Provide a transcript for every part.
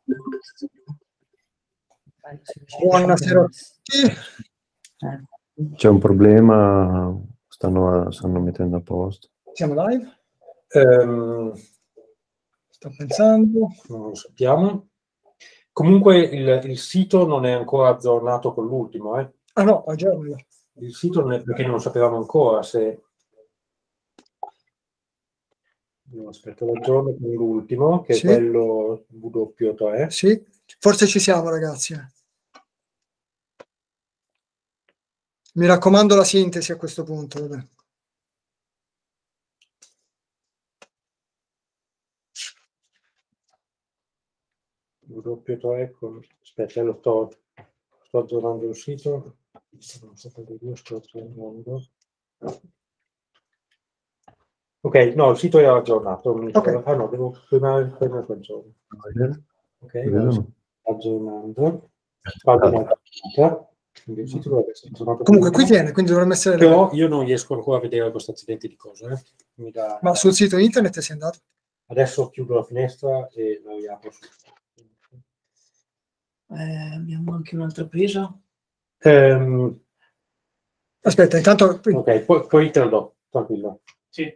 Buonasera a tutti. C'è un problema? Stanno mettendo a posto? Siamo live? Sto pensando. Non lo sappiamo. Comunque il sito non è ancora aggiornato con l'ultimo. Ah no, aggiorno. Il sito non è, perché non lo sapevamo ancora se... No, aspetta, l'aggiorno con l'ultimo, che Sì. è quello W3. Sì, forse ci siamo, ragazzi. Mi raccomando la sintesi a questo punto. Vabbè. W3 con... Aspetta, sto aggiornando il sito. Non so perché io sto aggiornando. Ok, no, il sito era aggiornato. Ok. Ah no, devo prima aggiornare. Ok, aggiornando. Il sito dovrebbe essere aggiornato. Comunque qui tiene, quindi dovremmo essere... Però io non riesco ancora a vedere questo accidente di cose. Mi dà... Ma sul sito internet sei andato? Adesso chiudo la finestra e la riapro. Abbiamo anche un'altra presa. Aspetta, intanto... Ok, poi te lo do, tranquillo. Sì.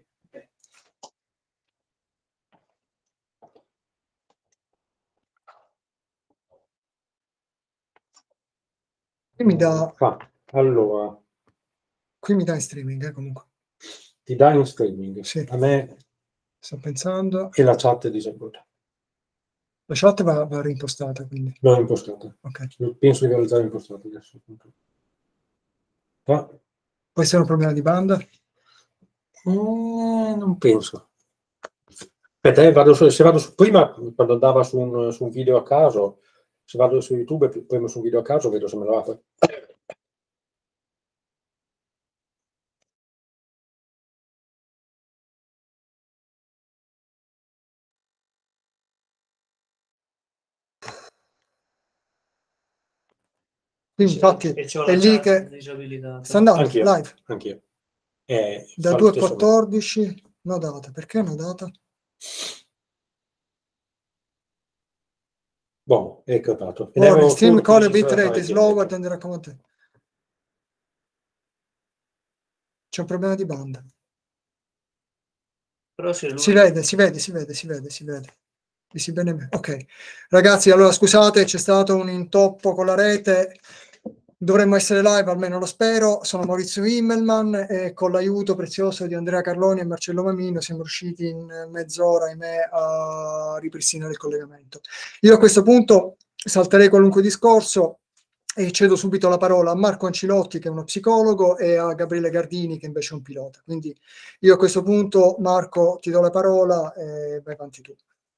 Qui mi dà... Allora... Qui mi dà in streaming, comunque. Ti dà in streaming? Sì. A me... Sto pensando... E la chat è disattenta. La chat va reimpostata, quindi. Non è impostata. Ok. Penso di averla già impostata adesso. Ah. Può essere un problema di banda? Non penso. Aspetta, se vado su, prima, quando andava su un video a caso, se vado su YouTube e premo su un video a caso, vedo se me lo apre. Quindi infatti è lì che sta andando live. Anch'io. Da 2.14 no data. Perché no data? Boh, è capato. Stream call bitrate is lower than the recommended. C'è un problema di banda. Però se lui... Si vede. Mi si bene me. Ok. Ragazzi, allora scusate, c'è stato un intoppo con la rete. Dovremmo essere live, almeno lo spero. Sono Maurizio Himmelman e con l'aiuto prezioso di Andrea Carloni e Marcello Mamino siamo riusciti in mezz'ora, ahimè, a ripristinare il collegamento. Io a questo punto salterei qualunque discorso e cedo subito la parola a Marco Ancilotti, che è uno psicologo, e a Gabriele Gardini, che invece è un pilota. Quindi io a questo punto, Marco, ti do la parola e vai avanti tu.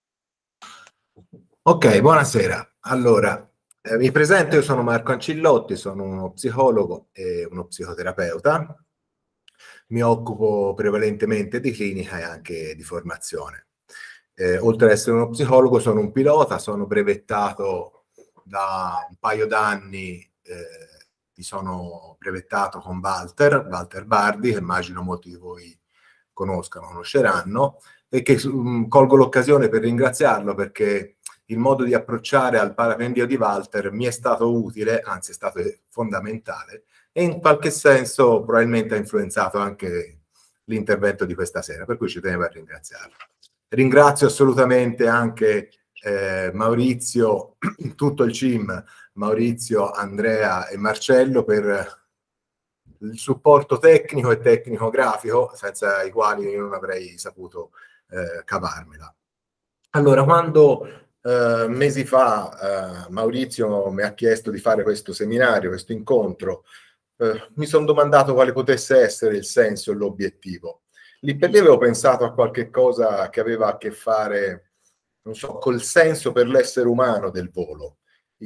Ok, buonasera. Allora, mi presento, io sono Marco Ancillotti, sono uno psicologo e uno psicoterapeuta. Mi occupo prevalentemente di clinica e anche di formazione. Oltre ad essere uno psicologo, sono un pilota, sono brevettato da un paio d'anni, mi sono brevettato con Walter Bardi, che immagino molti di voi conosceranno, e che colgo l'occasione per ringraziarlo perché il modo di approcciare al parapendio di Walter mi è stato utile, anzi è stato fondamentale, e in qualche senso probabilmente ha influenzato anche l'intervento di questa sera, per cui ci tenevo a ringraziarlo. Ringrazio assolutamente anche Maurizio, tutto il team, Maurizio, Andrea e Marcello per il supporto tecnico e tecnico-grafico, senza i quali io non avrei saputo cavarmela. Allora, quando mesi fa Maurizio mi ha chiesto di fare questo seminario, questo incontro, mi sono domandato quale potesse essere il senso e l'obiettivo. Lì per lì avevo pensato a qualche cosa che aveva a che fare, non so, col senso per l'essere umano del volo,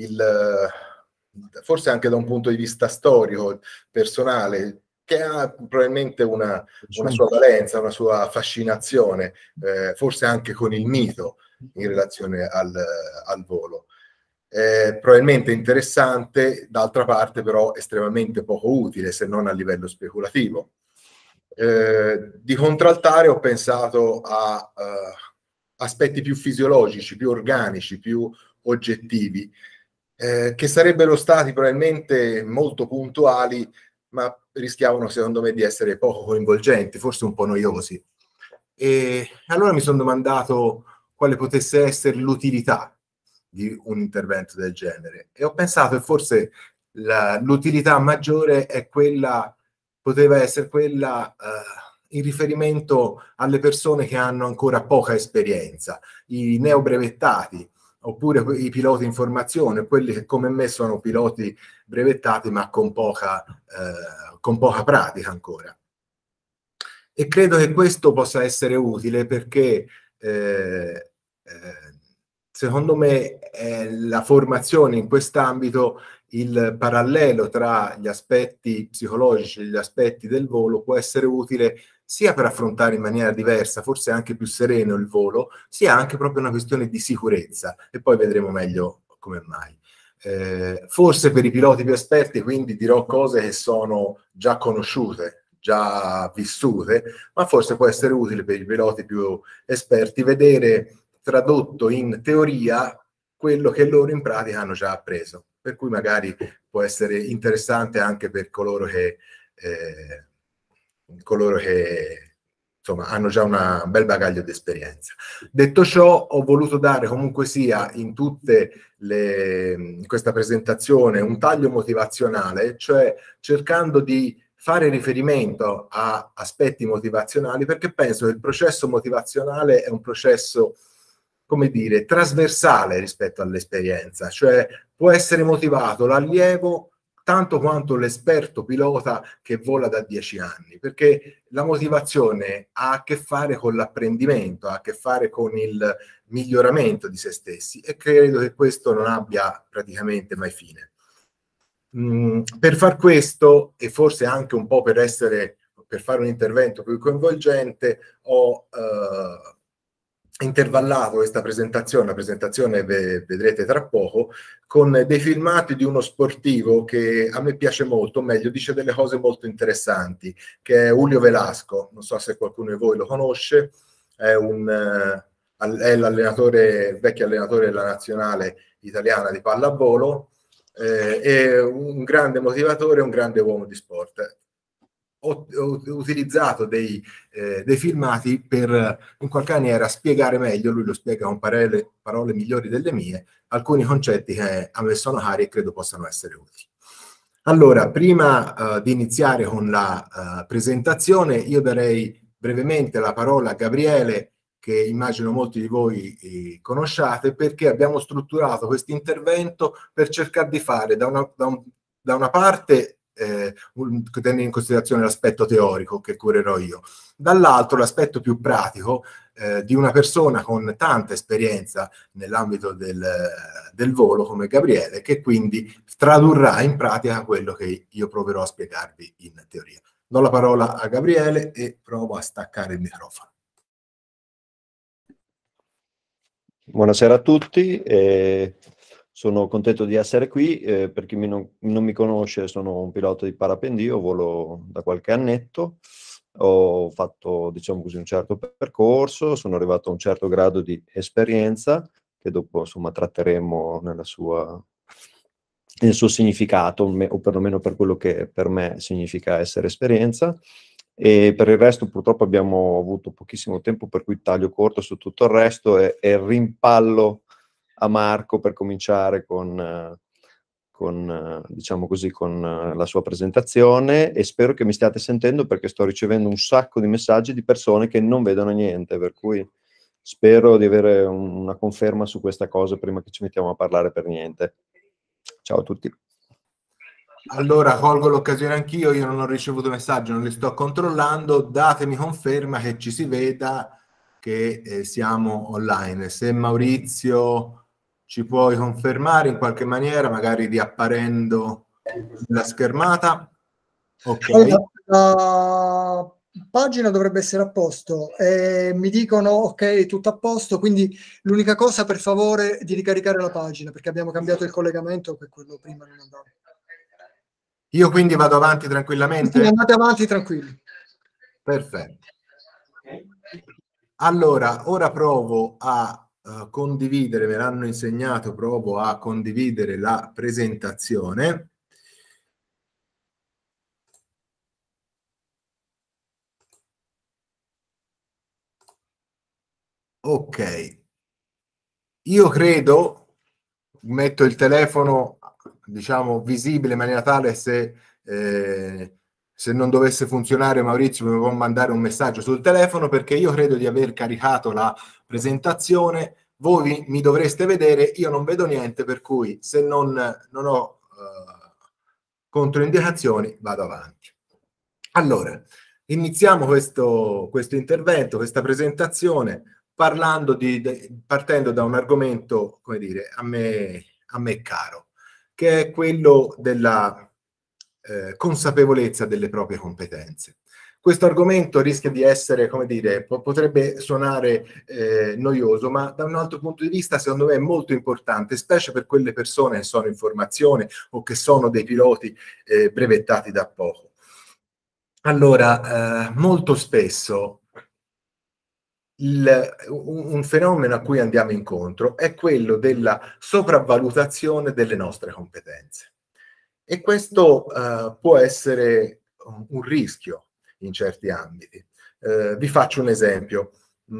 forse anche da un punto di vista storico, personale, che ha probabilmente una sua valenza, una sua fascinazione, forse anche con il mito in relazione al volo. Probabilmente interessante, d'altra parte però estremamente poco utile, se non a livello speculativo. Di contraltare ho pensato a aspetti più fisiologici, più organici, più oggettivi, che sarebbero stati probabilmente molto puntuali, ma rischiavano secondo me di essere poco coinvolgenti, forse un po' noiosi. E allora mi sono domandato quale potesse essere l'utilità di un intervento del genere, e ho pensato che forse l'utilità maggiore è quella, poteva essere quella in riferimento alle persone che hanno ancora poca esperienza, i neobrevettati, oppure i piloti in formazione, quelli che come me sono piloti brevettati ma con poca pratica ancora. E credo che questo possa essere utile perché secondo me la formazione in quest'ambito, il parallelo tra gli aspetti psicologici e gli aspetti del volo può essere utile sia per affrontare in maniera diversa, forse anche più sereno il volo, sia anche proprio una questione di sicurezza, e poi vedremo meglio come mai. Forse per i piloti più esperti quindi dirò cose che sono già conosciute, già vissute, ma forse può essere utile per i piloti più esperti vedere tradotto in teoria quello che loro in pratica hanno già appreso, per cui magari può essere interessante anche per coloro che insomma hanno già un bel bagaglio di esperienza. Detto ciò, ho voluto dare comunque sia in questa presentazione un taglio motivazionale, cioè cercando di fare riferimento a aspetti motivazionali, perché penso che il processo motivazionale è un processo, come dire, trasversale rispetto all'esperienza, cioè può essere motivato l'allievo tanto quanto l'esperto pilota che vola da 10 anni, perché la motivazione ha a che fare con l'apprendimento, ha a che fare con il miglioramento di se stessi, e credo che questo non abbia praticamente mai fine. Per far questo, e forse anche un po' per fare un intervento più coinvolgente, ho intervallato questa presentazione, la presentazione vedrete tra poco, con dei filmati di uno sportivo che a me piace molto, o meglio dice delle cose molto interessanti, che è Julio Velasco. Non so se qualcuno di voi lo conosce, è l'allenatore, vecchio allenatore della nazionale italiana di pallavolo, è un grande motivatore, un grande uomo di sport. Ho utilizzato dei filmati per in qualche maniera spiegare meglio, lui lo spiega con parole migliori delle mie, alcuni concetti che a me sono cari e credo possano essere utili. Allora, prima di iniziare con la presentazione, io darei brevemente la parola a Gabriele, che immagino molti di voi conosciate, perché abbiamo strutturato questo intervento per cercare di fare da una parte tenere in considerazione l'aspetto teorico che curerò io, dall'altro l'aspetto più pratico di una persona con tanta esperienza nell'ambito del volo come Gabriele, che quindi tradurrà in pratica quello che io proverò a spiegarvi in teoria. Do la parola a Gabriele e provo a staccare il microfono. Buonasera a tutti. Sono contento di essere qui. Per chi non mi conosce, sono un pilota di parapendio, volo da qualche annetto. Ho fatto, diciamo così, un certo percorso, sono arrivato a un certo grado di esperienza, che dopo insomma tratteremo nel suo significato, o perlomeno per quello che per me significa essere esperienza. E per il resto purtroppo abbiamo avuto pochissimo tempo, per cui taglio corto su tutto il resto e rimpallo a Marco per cominciare con diciamo così, con la sua presentazione, e spero che mi stiate sentendo, perché sto ricevendo un sacco di messaggi di persone che non vedono niente, per cui spero di avere una conferma su questa cosa prima che ci mettiamo a parlare per niente. Ciao a tutti. Allora, colgo l'occasione anch'io, io non ho ricevuto messaggi, non li sto controllando, datemi conferma che ci si veda, che siamo online. Se Maurizio ci puoi confermare in qualche maniera, magari riapparendo la schermata. Ok. Allora, la pagina dovrebbe essere a posto, mi dicono ok, tutto a posto, quindi l'unica cosa, per favore, di ricaricare la pagina, perché abbiamo cambiato il collegamento, che quello prima non andava. Io quindi vado avanti tranquillamente? Sì, andate avanti tranquilli. Perfetto. Allora, ora provo a condividere, me l'hanno insegnato, provo a condividere la presentazione. Ok, io credo, metto il telefono, diciamo, visibile in maniera tale se non dovesse funzionare Maurizio mi può mandare un messaggio sul telefono, perché io credo di aver caricato la presentazione. Voi mi dovreste vedere, io non vedo niente, per cui se non ho controindicazioni vado avanti. Allora, iniziamo questo intervento, questa presentazione, partendo da un argomento, come dire, a me caro, che è quello della consapevolezza delle proprie competenze. Questo argomento rischia di essere, come dire, potrebbe suonare noioso, ma da un altro punto di vista secondo me è molto importante, specie per quelle persone che sono in formazione o che sono dei piloti brevettati da poco. Allora, molto spesso un fenomeno a cui andiamo incontro è quello della sopravvalutazione delle nostre competenze. E questo può essere un rischio in certi ambiti. Vi faccio un esempio.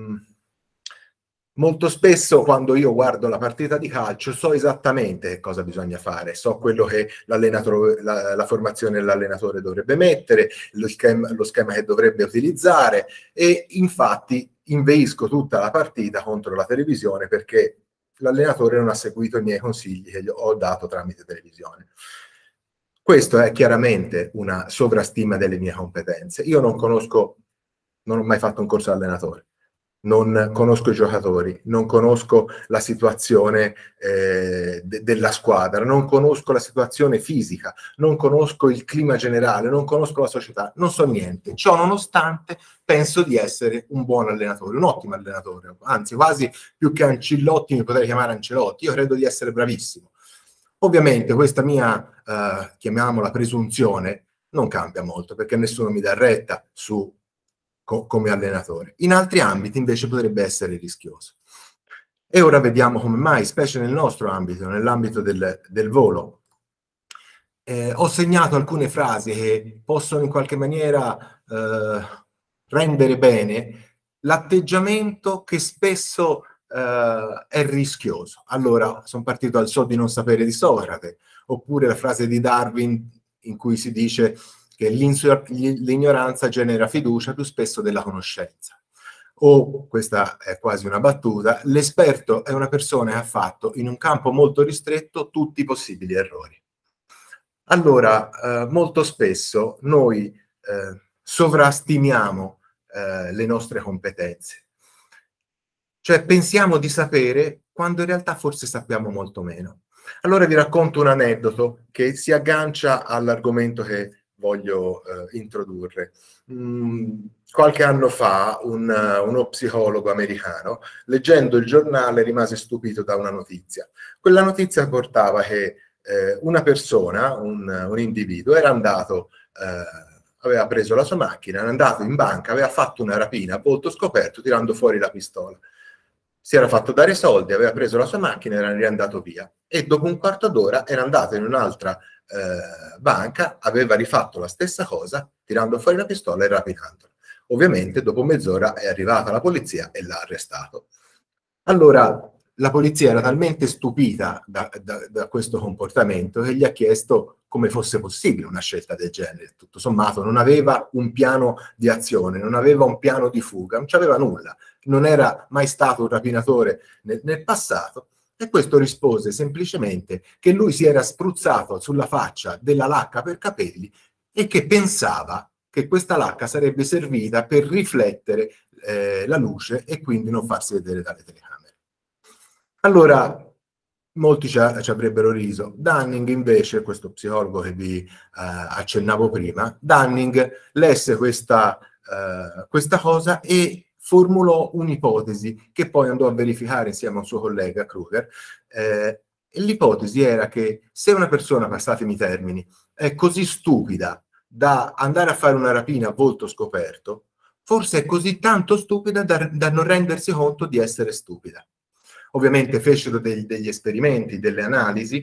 Molto spesso quando io guardo la partita di calcio so esattamente che cosa bisogna fare, so quello che l'allenatore, la formazione dell'allenatore dovrebbe mettere, lo schema che dovrebbe utilizzare, e infatti inveisco tutta la partita contro la televisione perché l'allenatore non ha seguito i miei consigli che gli ho dato tramite televisione. Questo è chiaramente una sovrastima delle mie competenze. Io non ho mai fatto un corso allenatore, non conosco i giocatori, non conosco la situazione della squadra, non conosco la situazione fisica, non conosco il clima generale, non conosco la società, non so niente. Ciò nonostante penso di essere un buon allenatore, un ottimo allenatore, anzi quasi più che Ancelotti mi potrei chiamare Ancelotti. Io credo di essere bravissimo. Ovviamente questa mia, chiamiamola presunzione, non cambia molto perché nessuno mi dà retta come allenatore. In altri ambiti invece potrebbe essere rischioso. E ora vediamo come mai, specie nel nostro ambito, nell'ambito del volo. Ho segnato alcune frasi che possono in qualche maniera rendere bene l'atteggiamento che spesso è rischioso. Allora, sono partito dal so di non sapere di Socrate, oppure la frase di Darwin in cui si dice che l'ignoranza genera fiducia più spesso della conoscenza. O, questa è quasi una battuta, l'esperto è una persona che ha fatto in un campo molto ristretto tutti i possibili errori. Allora, molto spesso noi sovrastimiamo le nostre competenze. Cioè pensiamo di sapere quando in realtà forse sappiamo molto meno. Allora vi racconto un aneddoto che si aggancia all'argomento che voglio introdurre. Qualche anno fa uno psicologo americano, leggendo il giornale, rimase stupito da una notizia. Quella notizia portava che una persona, un individuo, era andato, aveva preso la sua macchina, era andato in banca, aveva fatto una rapina a volto scoperto tirando fuori la pistola. Si era fatto dare i soldi, aveva preso la sua macchina e era riandato via. E dopo un quarto d'ora era andato in un'altra banca, aveva rifatto la stessa cosa, tirando fuori la pistola e rapinandola. Ovviamente dopo mezz'ora è arrivata la polizia e l'ha arrestato. Allora la polizia era talmente stupita da questo comportamento che gli ha chiesto come fosse possibile una scelta del genere. Tutto sommato non aveva un piano di azione, non aveva un piano di fuga, non c'aveva nulla. Non era mai stato un rapinatore nel passato, e questo rispose semplicemente che lui si era spruzzato sulla faccia della lacca per capelli e che pensava che questa lacca sarebbe servita per riflettere la luce e quindi non farsi vedere dalle telecamere. Allora, molti ci avrebbero riso. Dunning invece, questo psicologo che vi accennavo prima, Dunning lesse questa cosa e formulò un'ipotesi che poi andò a verificare insieme a un suo collega Kruger. L'ipotesi era che se una persona, passatemi i termini, è così stupida da andare a fare una rapina a volto scoperto, forse è così tanto stupida da non rendersi conto di essere stupida. Ovviamente fecero degli esperimenti, delle analisi,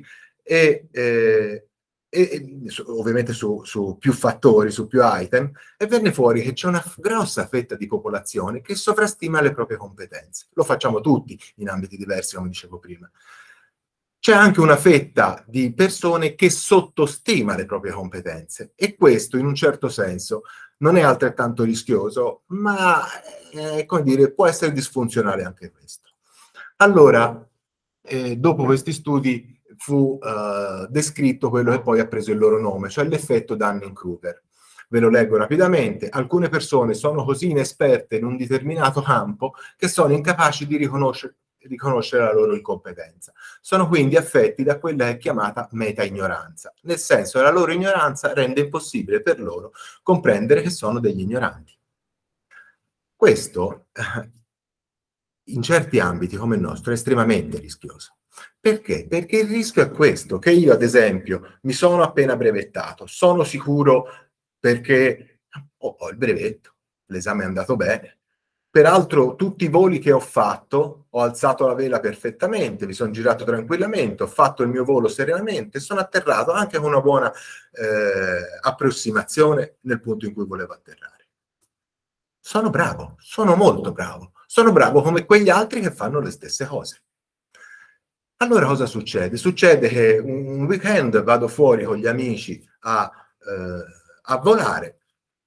ovviamente su più fattori, su più item, e venne fuori che c'è una grossa fetta di popolazione che sovrastima le proprie competenze. Lo facciamo tutti in ambiti diversi, come dicevo prima. C'è anche una fetta di persone che sottostima le proprie competenze, e questo in un certo senso non è altrettanto rischioso, ma come dire, può essere disfunzionale anche questo. Allora, dopo questi studi fu descritto quello che poi ha preso il loro nome, cioè l'effetto Dunning-Kruger. Ve lo leggo rapidamente. Alcune persone sono così inesperte in un determinato campo che sono incapaci di riconoscere la loro incompetenza. Sono quindi affetti da quella che è chiamata meta-ignoranza, nel senso che la loro ignoranza rende impossibile per loro comprendere che sono degli ignoranti. Questo, in certi ambiti come il nostro, è estremamente rischioso. Perché? Perché il rischio è questo, che io ad esempio mi sono appena brevettato, sono sicuro perché ho il brevetto, l'esame è andato bene. Peraltro tutti i voli che ho fatto, ho alzato la vela perfettamente, mi sono girato tranquillamente, ho fatto il mio volo serenamente, sono atterrato anche con una buona approssimazione nel punto in cui volevo atterrare. Sono bravo, sono molto bravo, sono bravo come quegli altri che fanno le stesse cose. Allora cosa succede? Succede che un weekend vado fuori con gli amici a volare,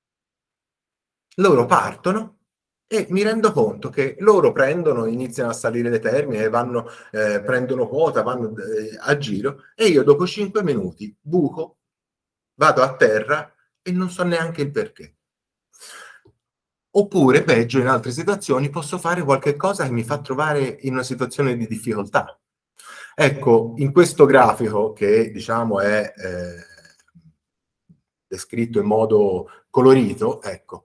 loro partono, e mi rendo conto che loro iniziano a salire le termine, prendono quota, vanno a giro, e io dopo 5 minuti buco, vado a terra e non so neanche il perché. Oppure, peggio, in altre situazioni posso fare qualche cosa che mi fa trovare in una situazione di difficoltà. Ecco, in questo grafico, che diciamo è descritto in modo colorito, ecco,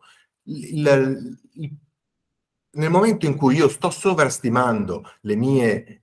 nel momento in cui io sto sovrastimando le mie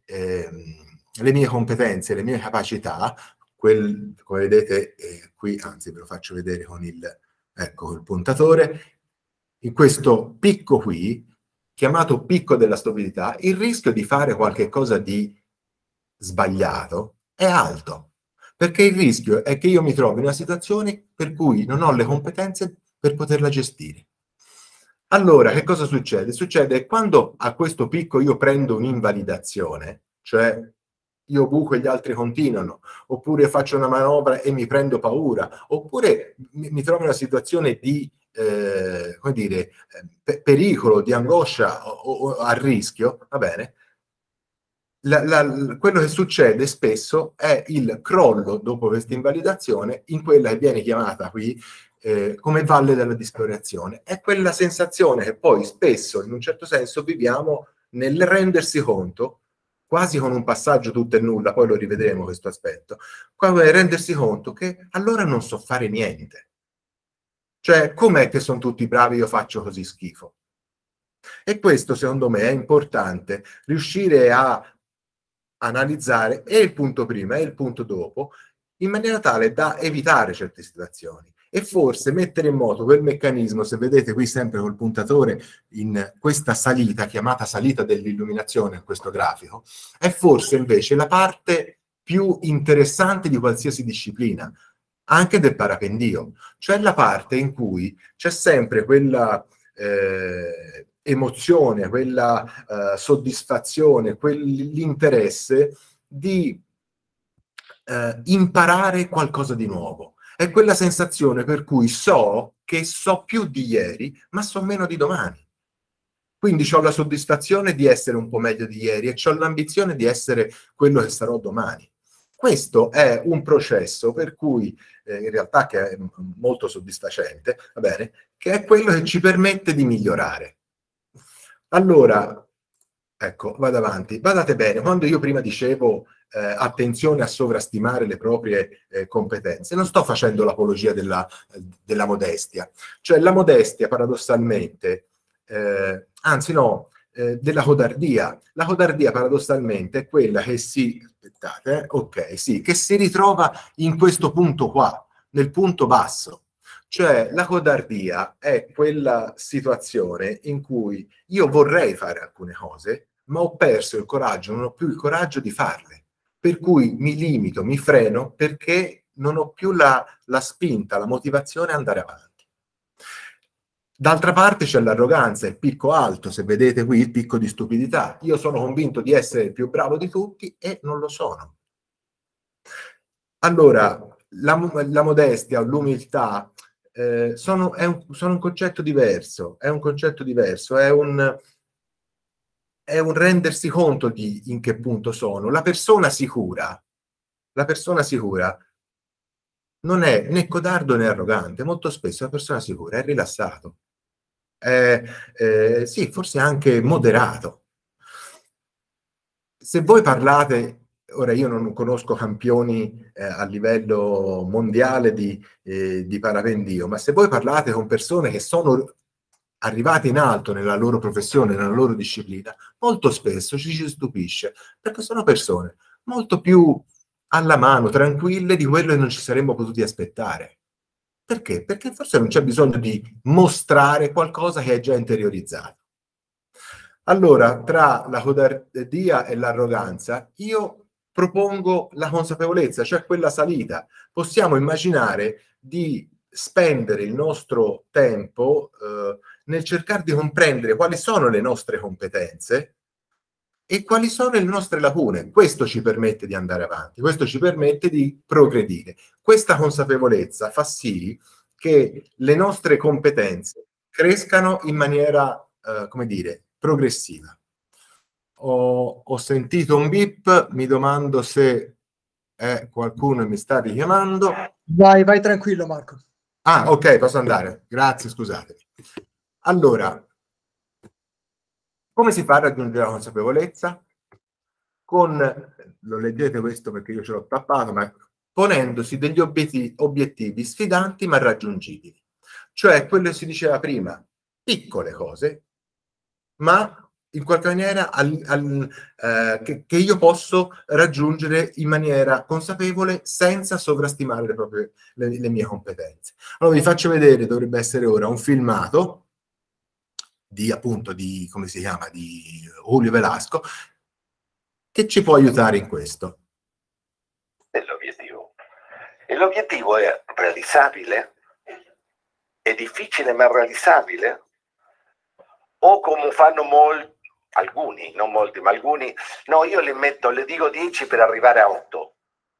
competenze, le mie capacità, come vedete qui, anzi ve lo faccio vedere con col puntatore, in questo picco qui, chiamato picco della stupidità, il rischio di fare qualche cosa di sbagliato è alto, perché il rischio è che io mi trovi in una situazione per cui non ho le competenze per poterla gestire. Allora, che cosa succede? Succede che quando a questo picco io prendo un'invalidazione, cioè io buco e gli altri continuano, oppure faccio una manovra e mi prendo paura, oppure mi trovo in una situazione di come dire, pericolo, di angoscia o a rischio, va bene? Quello che succede spesso è il crollo dopo questa invalidazione in quella che viene chiamata qui come valle della disperazione. È quella sensazione che poi spesso, in un certo senso, viviamo nel rendersi conto, quasi con un passaggio tutto e nulla, poi lo rivedremo questo aspetto, quando è rendersi conto che allora non so fare niente. Cioè, com'è che sono tutti bravi e io faccio così schifo? E questo, secondo me, è importante, riuscire a analizzare e il punto prima e il punto dopo, in maniera tale da evitare certe situazioni e forse mettere in moto quel meccanismo, se vedete qui sempre col puntatore in questa salita, chiamata salita dell'illuminazione in questo grafico, è forse invece la parte più interessante di qualsiasi disciplina, anche del parapendio, cioè la parte in cui c'è sempre quella emozione, quella soddisfazione, quell'interesse di imparare qualcosa di nuovo. È quella sensazione per cui so che so più di ieri, ma so meno di domani. Quindi ho la soddisfazione di essere un po' meglio di ieri e ho l'ambizione di essere quello che sarò domani. Questo è un processo per cui, in realtà, che è molto soddisfacente, va bene, che è quello che ci permette di migliorare. Allora, ecco, vado avanti. Badate bene, quando io prima dicevo attenzione a sovrastimare le proprie competenze, non sto facendo l'apologia della modestia. Cioè la modestia, paradossalmente, anzi no, della codardia. La codardia, paradossalmente, è quella che aspettate, ok, sì, che si ritrova in questo punto qua, nel punto basso. Cioè la codardia è quella situazione in cui io vorrei fare alcune cose, ma ho perso il coraggio, non ho più il coraggio di farle. Per cui mi limito, mi freno, perché non ho più la spinta, la motivazione a andare avanti. D'altra parte c'è l'arroganza, il picco alto, se vedete qui il picco di stupidità. Io sono convinto di essere il più bravo di tutti e non lo sono. Allora, la modestia o l'umiltà sono un concetto diverso, è un rendersi conto di in che punto sono. La persona sicura non è né codardo né arrogante, molto spesso la persona sicura è rilassato, sì, forse anche moderato. Se voi parlate, ora io non conosco campioni a livello mondiale di parapendio, ma se voi parlate con persone che sono arrivate in alto nella loro professione, nella loro disciplina, molto spesso ci stupisce, perché sono persone molto più alla mano, tranquille di quello che non ci saremmo potuti aspettare. Perché? Perché forse non c'è bisogno di mostrare qualcosa che è già interiorizzato. Allora, tra la codardia e l'arroganza, io propongo la consapevolezza, cioè quella salita. Possiamo immaginare di spendere il nostro tempo nel cercare di comprendere quali sono le nostre competenze e quali sono le nostre lacune. Questo ci permette di andare avanti, questo ci permette di progredire. Questa consapevolezza fa sì che le nostre competenze crescano in maniera, come dire, progressiva. Ho sentito un beep, mi domando se qualcuno mi sta richiamando. Vai tranquillo, Marco. Ah, ok, posso andare. Grazie, scusatemi. Allora, come si fa a raggiungere la consapevolezza? Lo leggete questo perché io ce l'ho tappato, ma ponendosi degli obiettivi sfidanti ma raggiungibili. Cioè, quello che si diceva prima, piccole cose, ma in qualche maniera che io posso raggiungere in maniera consapevole senza sovrastimare le mie competenze. Allora vi faccio vedere, dovrebbe essere ora, un filmato di come si chiama, di Julio Velasco, che ci può aiutare in questo. L'obiettivo. E l'obiettivo è realizzabile? È difficile ma realizzabile? O come fanno alcuni, non molti, ma alcuni, no, io le dico 10 per arrivare a 8.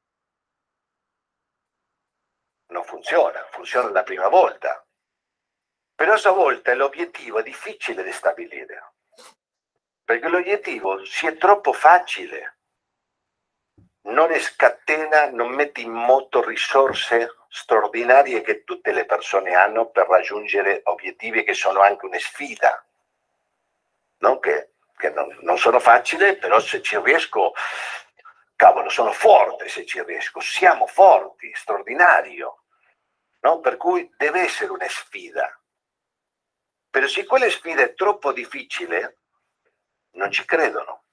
Non funziona, funziona la prima volta. Però a sua volta l'obiettivo è difficile da stabilire, perché l'obiettivo si è troppo facile. Non scatena, non mette in moto risorse straordinarie che tutte le persone hanno per raggiungere obiettivi che sono anche una sfida. Non che non sono facili, però se ci riesco, cavolo, sono forte se ci riesco, siamo forti, straordinario. No? Per cui deve essere una sfida. Però se quella sfida è troppo difficile, non ci credono.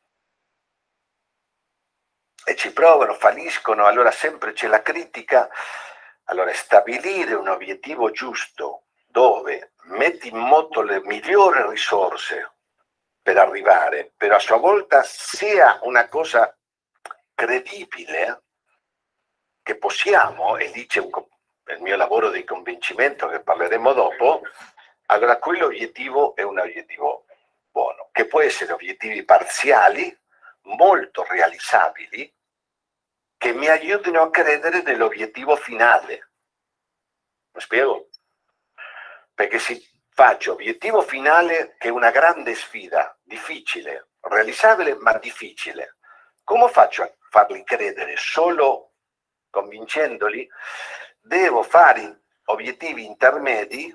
E ci provano, falliscono, allora sempre c'è la critica. Allora stabilire un obiettivo giusto dove metti in moto le migliori risorse per arrivare, però a sua volta sia una cosa credibile che possiamo, e lì c'è il mio lavoro di convincimento che parleremo dopo, allora quell'obiettivo è un obiettivo buono, che può essere obiettivi parziali, molto realizzabili, che mi aiutino a credere nell'obiettivo finale. Mi spiego? Perché se faccio obiettivo finale, che è una grande sfida, difficile, realizzabile ma difficile, come faccio a farli credere? Solo convincendoli? Devo fare obiettivi intermedi,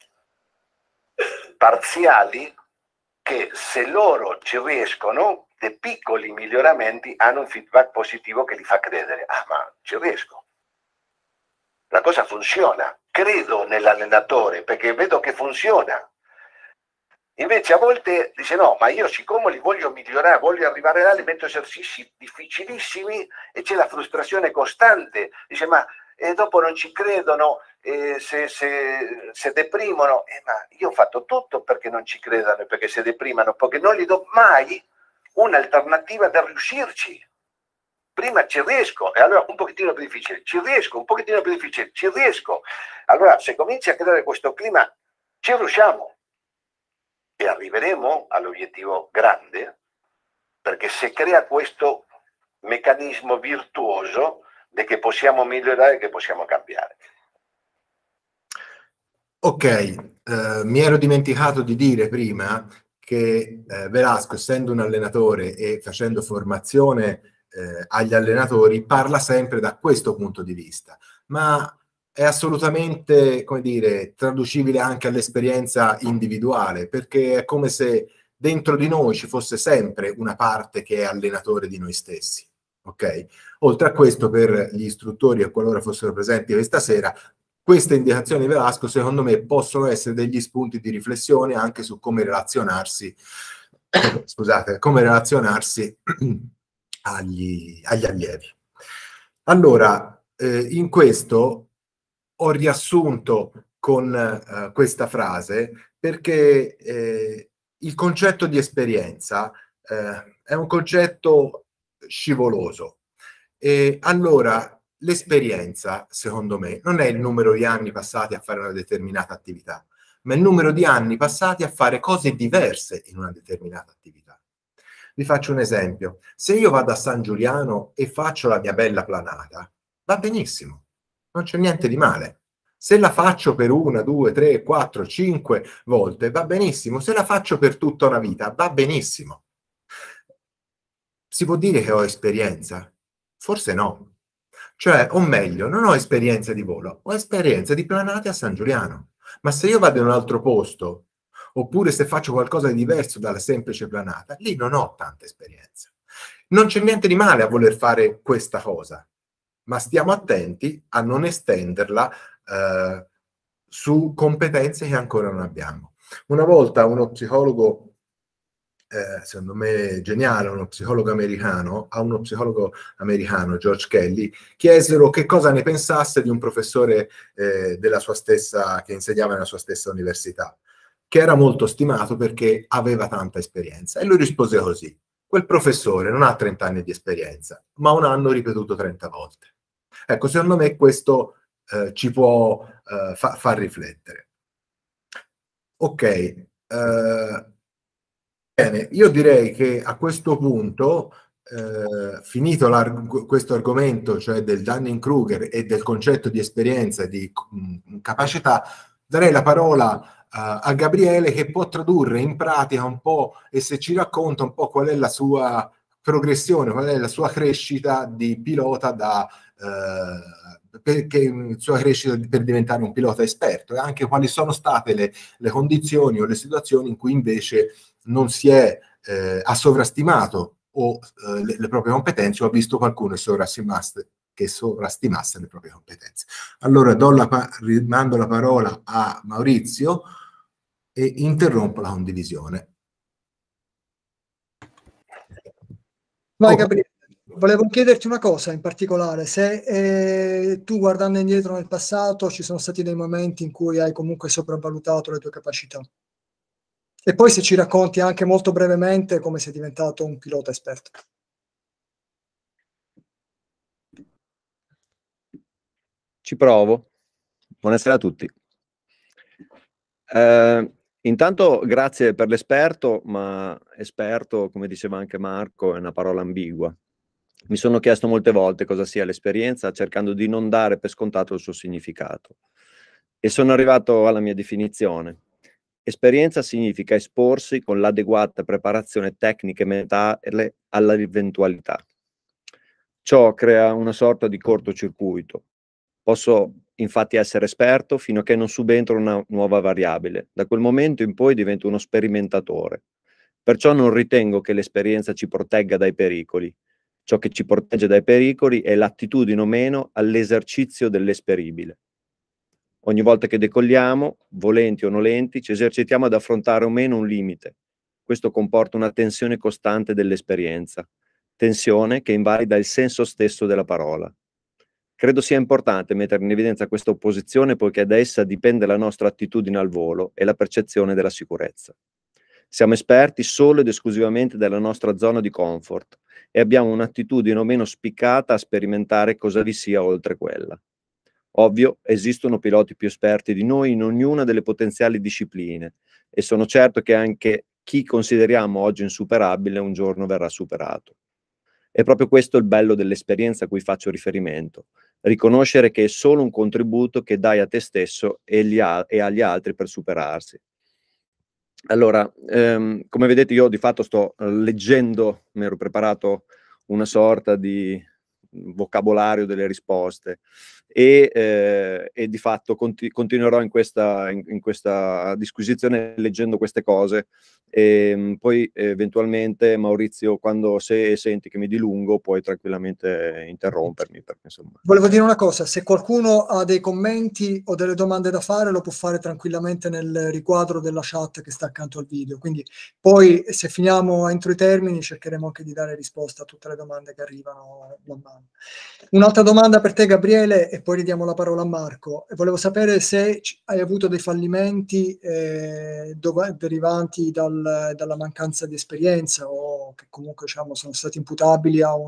parziali, che se loro ci riescono, dei piccoli miglioramenti hanno un feedback positivo che li fa credere. Ah, ma ci riesco. La cosa funziona. Credo nell'allenatore perché vedo che funziona. Invece a volte dice no, ma io siccome li voglio migliorare, voglio arrivare là, li metto esercizi difficilissimi e c'è la frustrazione costante. Dice ma dopo non ci credono, se deprimono. Ma io ho fatto tutto perché non ci credano e perché si deprimano, perché non gli do mai un'alternativa da riuscirci. Prima ci riesco, e allora un pochettino più difficile, ci riesco, un pochettino più difficile, ci riesco. Allora, se cominci a creare questo clima, ci riusciamo e arriveremo all'obiettivo grande, perché se crea questo meccanismo virtuoso di che possiamo migliorare, che possiamo cambiare. Ok, mi ero dimenticato di dire prima che Velasco, essendo un allenatore e facendo formazione agli allenatori, parla sempre da questo punto di vista, ma è assolutamente, come dire, traducibile anche all'esperienza individuale, perché è come se dentro di noi ci fosse sempre una parte che è allenatore di noi stessi. Ok? Oltre a questo, per gli istruttori, e qualora fossero presenti questa sera, queste indicazioni di Velasco, secondo me, possono essere degli spunti di riflessione anche su come relazionarsi, scusate, come relazionarsi agli allievi. Allora, in questo ho riassunto con questa frase perché il concetto di esperienza è un concetto scivoloso. E allora, l'esperienza, secondo me, non è il numero di anni passati a fare una determinata attività, ma il numero di anni passati a fare cose diverse in una determinata attività. Vi faccio un esempio. Se io vado a San Giuliano e faccio la mia bella planata, va benissimo, non c'è niente di male. Se la faccio per 1, 2, 3, 4, 5 volte, va benissimo. Se la faccio per tutta una vita, va benissimo. Si può dire che ho esperienza? Forse no. Cioè, o meglio, non ho esperienza di volo, ho esperienza di planate a San Giuliano. Ma se io vado in un altro posto, oppure se faccio qualcosa di diverso dalla semplice planata, lì non ho tanta esperienza. Non c'è niente di male a voler fare questa cosa, ma stiamo attenti a non estenderla su competenze che ancora non abbiamo. Una volta uno psicologo, secondo me geniale, uno psicologo americano, a uno psicologo americano, George Kelly, chiesero che cosa ne pensasse di un professore della sua stessa, che insegnava nella sua stessa università, che era molto stimato perché aveva tanta esperienza. E lui rispose così: quel professore non ha 30 anni di esperienza, ma un anno ripetuto 30 volte. Ecco, secondo me questo ci può far riflettere. Ok, bene, io direi che a questo punto, finito questo argomento, cioè del Dunning-Kruger e del concetto di esperienza e di capacità, darei la parola a Gabriele, che può tradurre in pratica un po' e se ci racconta un po' qual è la sua progressione, qual è la sua crescita di pilota sua crescita per diventare un pilota esperto, e anche quali sono state le condizioni o le situazioni in cui invece non si è ha sovrastimato le proprie competenze, o ha visto qualcuno che sovrastimasse le proprie competenze. Allora rimando la parola a Maurizio e interrompo la condivisione. Vai Gabriele, volevo chiederti una cosa in particolare, se tu, guardando indietro nel passato, ci sono stati dei momenti in cui hai comunque sopravvalutato le tue capacità, e poi se ci racconti anche molto brevemente come sei diventato un pilota esperto. Ci provo. Buonasera a tutti. Intanto grazie per l'esperto, ma esperto, come diceva anche Marco, è una parola ambigua. Mi sono chiesto molte volte cosa sia l'esperienza, cercando di non dare per scontato il suo significato. E sono arrivato alla mia definizione. Esperienza significa esporsi con l'adeguata preparazione tecnica e mentale all'eventualità. Ciò crea una sorta di cortocircuito. Posso infatti essere esperto fino a che non subentro una nuova variabile. Da quel momento in poi divento uno sperimentatore. Perciò non ritengo che l'esperienza ci protegga dai pericoli. Ciò che ci protegge dai pericoli è l'attitudine o meno all'esercizio dell'esperibile. Ogni volta che decolliamo, volenti o nolenti, ci esercitiamo ad affrontare o meno un limite. Questo comporta una tensione costante dell'esperienza, tensione che invalida il senso stesso della parola. Credo sia importante mettere in evidenza questa opposizione, poiché da essa dipende la nostra attitudine al volo e la percezione della sicurezza. Siamo esperti solo ed esclusivamente della nostra zona di comfort e abbiamo un'attitudine o meno spiccata a sperimentare cosa vi sia oltre quella. Ovvio, esistono piloti più esperti di noi in ognuna delle potenziali discipline e sono certo che anche chi consideriamo oggi insuperabile un giorno verrà superato. È proprio questo il bello dell'esperienza a cui faccio riferimento, riconoscere che è solo un contributo che dai a te stesso e agli altri per superarsi. Allora, come vedete io di fatto sto leggendo, mi ero preparato una sorta di vocabolario delle risposte e di fatto continuerò in questa disquisizione leggendo queste cose e poi eventualmente Maurizio, quando se senti che mi dilungo puoi tranquillamente interrompermi perché insomma. Volevo dire una cosa, se qualcuno ha dei commenti o delle domande da fare lo può fare tranquillamente nel riquadro della chat che sta accanto al video, quindi poi se finiamo entro i termini cercheremo anche di dare risposta a tutte le domande che arrivano man mano. Un'altra domanda per te Gabriele e poi ridiamo la parola a Marco. Volevo sapere se hai avuto dei fallimenti derivanti dalla mancanza di esperienza o che comunque diciamo, sono stati imputabili a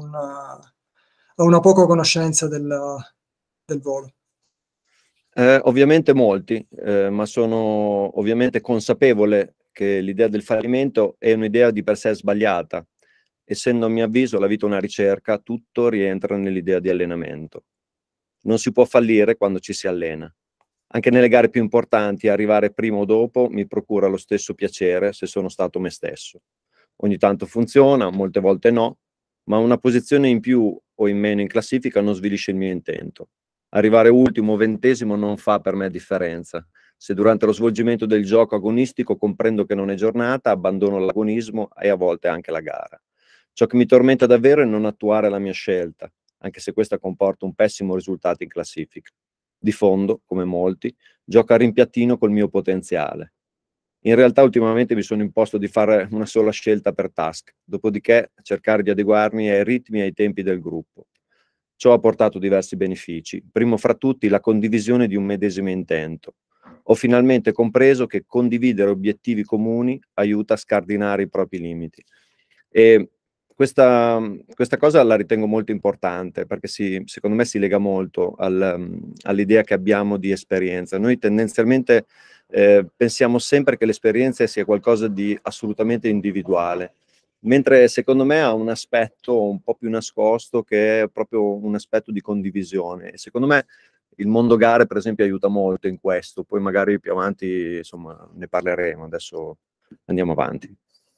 una poca conoscenza del volo. Ovviamente molti, ma sono ovviamente consapevole che l'idea del fallimento è un'idea di per sé sbagliata. Essendo a mio avviso la vita una ricerca, tutto rientra nell'idea di allenamento. Non si può fallire quando ci si allena. Anche nelle gare più importanti, arrivare prima o dopo mi procura lo stesso piacere se sono stato me stesso. Ogni tanto funziona, molte volte no, ma una posizione in più o in meno in classifica non svilisce il mio intento. Arrivare ultimo o 20° non fa per me differenza. Se durante lo svolgimento del gioco agonistico comprendo che non è giornata, abbandono l'agonismo e a volte anche la gara. Ciò che mi tormenta davvero è non attuare la mia scelta, anche se questa comporta un pessimo risultato in classifica. Di fondo, come molti, gioco a rimpiattino col mio potenziale. In realtà ultimamente mi sono imposto di fare una sola scelta per task, dopodiché cercare di adeguarmi ai ritmi e ai tempi del gruppo. Ciò ha portato diversi benefici, primo fra tutti la condivisione di un medesimo intento. Ho finalmente compreso che condividere obiettivi comuni aiuta a scardinare i propri limiti. E questa cosa la ritengo molto importante perché secondo me si lega molto all'idea che abbiamo di esperienza. Noi tendenzialmente pensiamo sempre che l'esperienza sia qualcosa di assolutamente individuale, mentre secondo me ha un aspetto un po' più nascosto che è proprio un aspetto di condivisione. E secondo me il mondo gare, per esempio, aiuta molto in questo, poi magari più avanti insomma, ne parleremo, adesso andiamo avanti.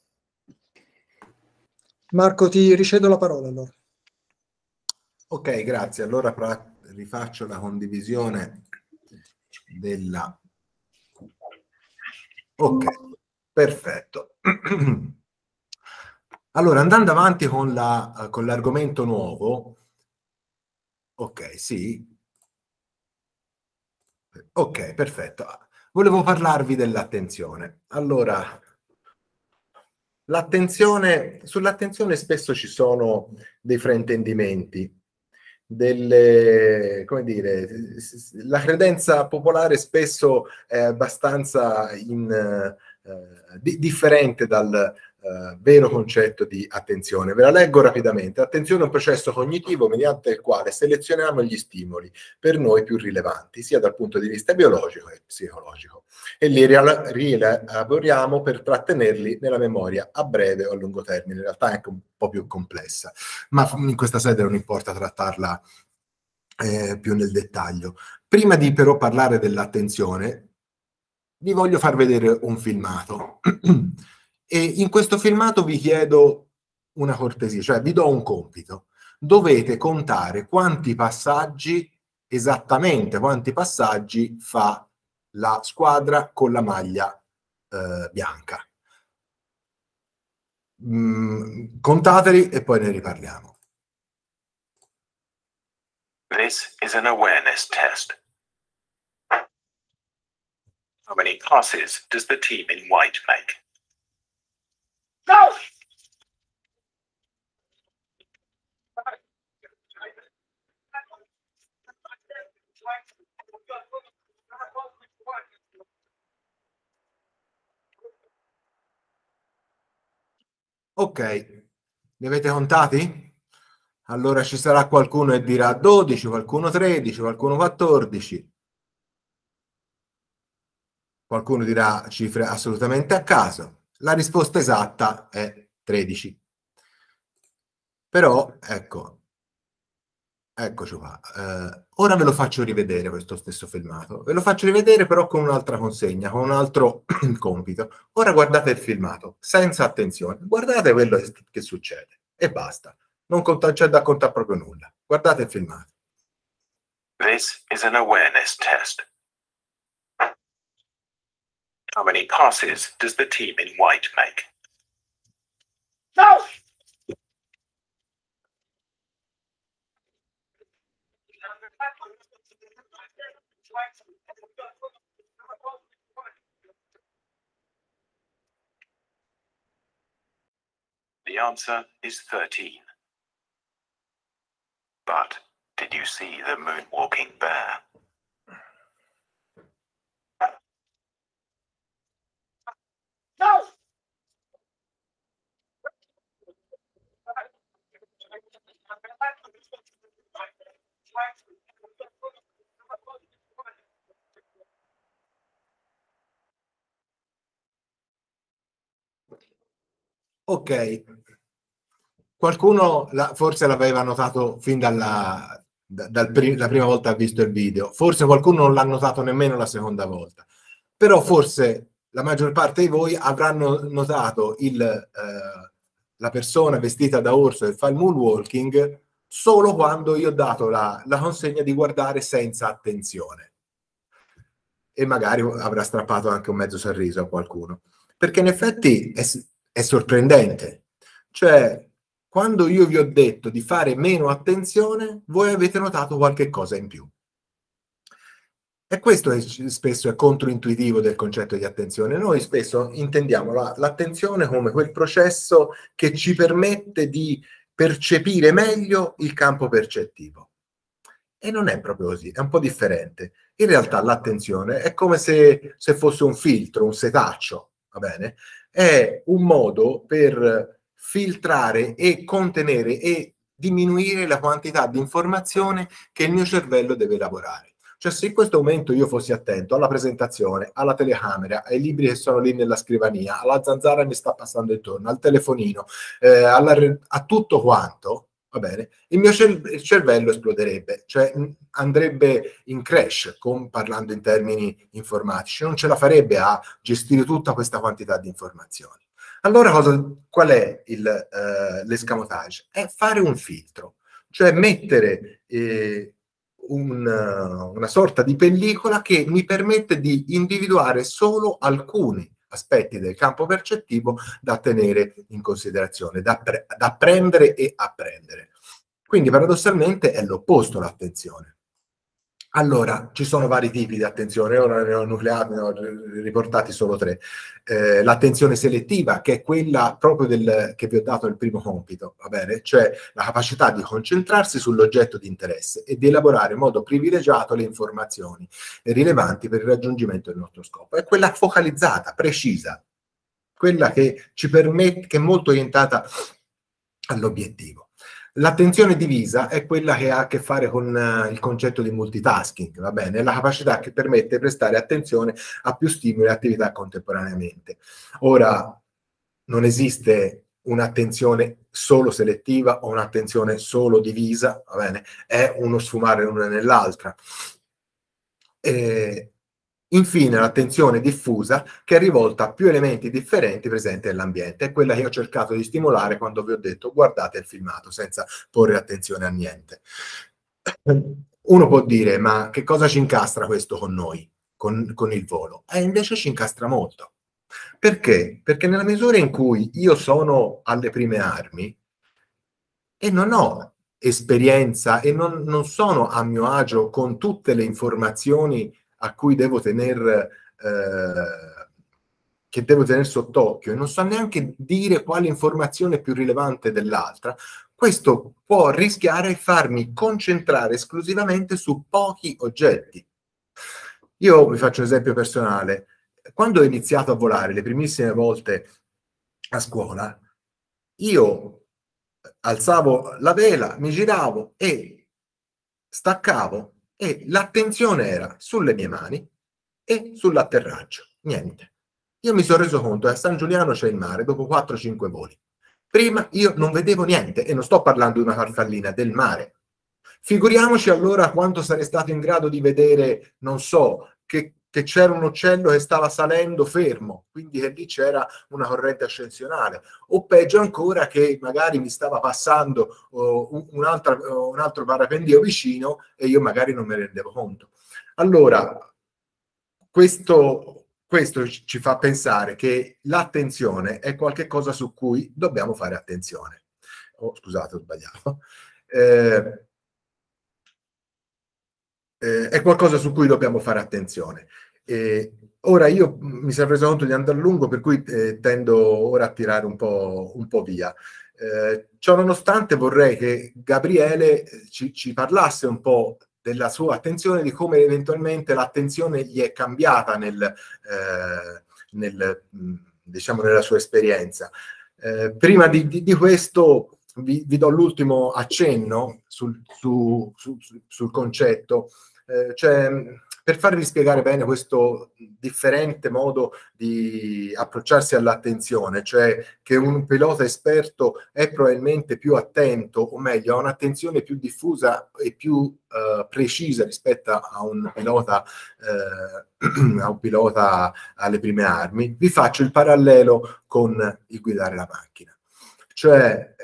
Marco, ti ricevo la parola allora. Ok, grazie. Allora rifaccio la condivisione della... Ok, perfetto. Allora, andando avanti con l'argomento nuovo, ok, sì. Ok, perfetto. Volevo parlarvi dell'attenzione. Allora, sull'attenzione spesso ci sono dei fraintendimenti, come dire, la credenza popolare spesso è abbastanza differente dal vero concetto di attenzione. Ve la leggo rapidamente. Attenzione è un processo cognitivo mediante il quale selezioniamo gli stimoli per noi più rilevanti, sia dal punto di vista biologico che psicologico, e li rielaboriamo per trattenerli nella memoria a breve o a lungo termine. In realtà è anche un po' più complessa, ma in questa sede non importa trattarla più nel dettaglio. Prima di però parlare dell'attenzione, vi voglio far vedere un filmato. E in questo filmato vi chiedo una cortesia, cioè vi do un compito. Dovete contare esattamente quanti passaggi fa la squadra con la maglia bianca. Contateli e poi ne riparliamo. This is an awareness test. How many passes does the team in white make? No! Ok, li avete contati? Allora ci sarà qualcuno che dirà 12, qualcuno 13, qualcuno 14. Qualcuno dirà cifre assolutamente a caso. La risposta esatta è 13. Però, ecco, eccoci qua. Ora ve lo faccio rivedere questo stesso filmato. Ve lo faccio rivedere però con un'altra consegna, con un altro compito. Ora guardate il filmato, senza attenzione. Guardate quello che succede e basta. Non c'è da contare proprio nulla. Guardate il filmato. This is an awareness test. How many passes does the team in white make? No! The answer is 13. But did you see the moonwalking bear? No! Ok, qualcuno forse l'aveva notato fin la prima volta ha visto il video, forse qualcuno non l'ha notato nemmeno la seconda volta, però forse la maggior parte di voi avranno notato la persona vestita da orso che fa il moonwalking solo quando io ho dato la consegna di guardare senza attenzione. E magari avrà strappato anche un mezzo sorriso a qualcuno, perché in effetti è sorprendente. Cioè, quando io vi ho detto di fare meno attenzione, voi avete notato qualche cosa in più. E questo spesso è controintuitivo del concetto di attenzione. Noi spesso intendiamo l'attenzione come quel processo che ci permette di percepire meglio il campo percettivo. E non è proprio così, è un po' differente. In realtà l'attenzione è come se fosse un filtro, un setaccio, va bene? È un modo per filtrare e contenere e diminuire la quantità di informazione che il mio cervello deve elaborare. Cioè, se in questo momento io fossi attento alla presentazione, alla telecamera, ai libri che sono lì nella scrivania, alla zanzara che mi sta passando intorno, al telefonino, a tutto quanto, va bene, il mio cervello esploderebbe, cioè andrebbe in crash, parlando in termini informatici, non ce la farebbe a gestire tutta questa quantità di informazioni. Allora qual è l'escamotage? È fare un filtro, cioè mettere una sorta di pellicola che mi permette di individuare solo alcuni aspetti del campo percettivo da tenere in considerazione, da prendere e apprendere. Quindi paradossalmente è l'opposto l'attenzione. Allora, ci sono vari tipi di attenzione, ora ne ho nucleati, ne ho riportati solo 3. L'attenzione selettiva, che è quella proprio che vi ho dato nel primo compito, va bene? Cioè la capacità di concentrarsi sull'oggetto di interesse e di elaborare in modo privilegiato le informazioni rilevanti per il raggiungimento del nostro scopo. È quella focalizzata, precisa, quella che ci permette, che è molto orientata all'obiettivo. L'attenzione divisa è quella che ha a che fare con il concetto di multitasking, va bene? È la capacità che permette di prestare attenzione a più stimoli e attività contemporaneamente. Ora, non esiste un'attenzione solo selettiva o un'attenzione solo divisa, va bene? È uno sfumare l'una nell'altra. Infine, l'attenzione diffusa, che è rivolta a più elementi differenti presenti nell'ambiente. È quella che io ho cercato di stimolare quando vi ho detto guardate il filmato, senza porre attenzione a niente. Uno può dire, ma che cosa ci incastra questo con noi, con il volo? Invece ci incastra molto. Perché? Perché nella misura in cui io sono alle prime armi e non ho esperienza e non sono a mio agio con tutte le informazioni a cui devo tenere che devo tenere sott'occhio e non so neanche dire quale informazione è più rilevante dell'altra, questo può rischiare di farmi concentrare esclusivamente su pochi oggetti. Io vi faccio un esempio personale. Quando ho iniziato a volare le primissime volte a scuola, io alzavo la vela, mi giravo e staccavo e l'attenzione era sulle mie mani e sull'atterraggio, niente. Io mi sono reso conto che a San Giuliano c'è il mare dopo 4-5 voli. Prima io non vedevo niente, e non sto parlando di una farfallina, del mare. Figuriamoci allora quanto sarei stato in grado di vedere, non so, che c'era un uccello che stava salendo fermo, quindi che lì c'era una corrente ascensionale, o peggio ancora che magari mi stava passando un altro parapendio vicino e io magari non me ne rendevo conto. Allora, questo ci fa pensare che l'attenzione è qualcosa su cui dobbiamo fare attenzione. Oh, scusate, ho sbagliato. È qualcosa su cui dobbiamo fare attenzione. Ora io mi sono reso conto di andare lungo, per cui tendo ora a tirare un po' via. Ciò nonostante vorrei che Gabriele ci parlasse un po' della sua attenzione, di come eventualmente l'attenzione gli è cambiata diciamo, nella sua esperienza. Prima di questo vi do l'ultimo accenno sul concetto. Cioè, per farvi spiegare bene questo differente modo di approcciarsi all'attenzione, cioè che un pilota esperto è probabilmente più attento, o meglio, ha un'attenzione più diffusa e più precisa rispetto a un pilota alle prime armi, vi faccio il parallelo con il guidare la macchina. Cioè,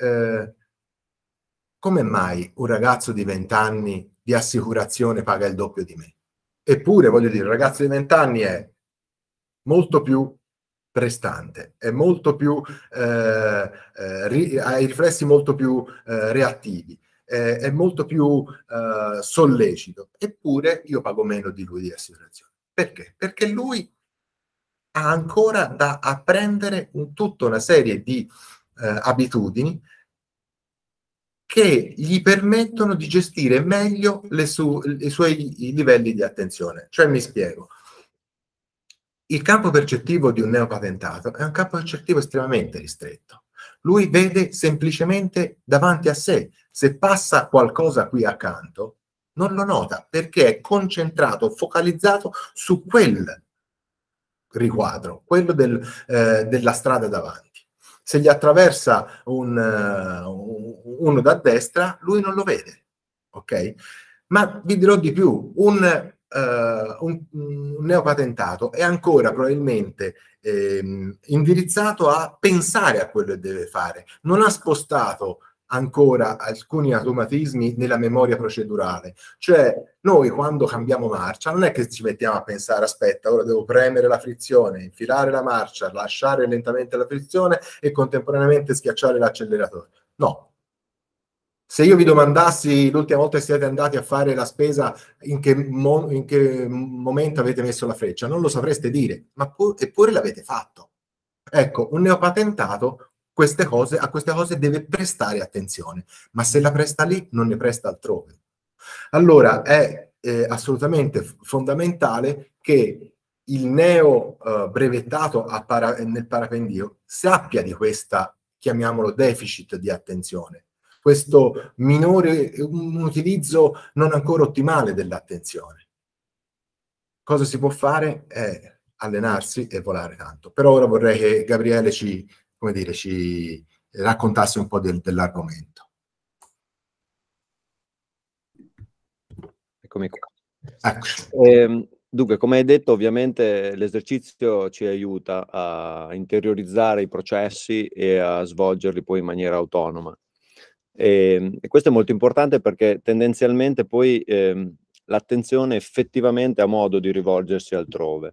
come mai un ragazzo di 20 anni di assicurazione paga il doppio di me? Eppure, voglio dire, un ragazzo di 20 anni è molto più prestante, è molto più ha i riflessi molto più reattivi, è molto più sollecito. Eppure io pago meno di lui di assicurazione. Perché? Perché lui ha ancora da apprendere tutta una serie di abitudini che gli permettono di gestire meglio i suoi livelli di attenzione. Cioè, mi spiego. Il campo percettivo di un neopatentato è un campo percettivo estremamente ristretto. Lui vede semplicemente davanti a sé. Se passa qualcosa qui accanto, non lo nota, perché è concentrato, focalizzato su quel riquadro, quello della strada davanti. Se gli attraversa uno da destra, lui non lo vede, ok? Ma vi dirò di più, un neopatentato è ancora probabilmente indirizzato a pensare a quello che deve fare, non ha spostato ancora alcuni automatismi nella memoria procedurale. Cioè, noi quando cambiamo marcia non è che ci mettiamo a pensare, aspetta, ora devo premere la frizione, infilare la marcia, lasciare lentamente la frizione e contemporaneamente schiacciare l'acceleratore. No. Se io vi domandassi l'ultima volta che siete andati a fare la spesa, in che momento avete messo la freccia, non lo sapreste dire, ma eppure l'avete fatto. Ecco, un neopatentato a queste cose deve prestare attenzione, ma se la presta lì non ne presta altrove. Allora è assolutamente fondamentale che il neo brevettato nel parapendio sappia di questa, chiamiamolo, deficit di attenzione, questo un utilizzo non ancora ottimale dell'attenzione. Cosa si può fare? Allenarsi e volare tanto. Però ora vorrei che Gabriele ci raccontasse un po' dell'argomento. Eccomi qua. Ecco. Dunque, come hai detto, ovviamente l'esercizio ci aiuta a interiorizzare i processi e a svolgerli poi in maniera autonoma. E questo è molto importante perché tendenzialmente poi l'attenzione effettivamente ha modo di rivolgersi altrove.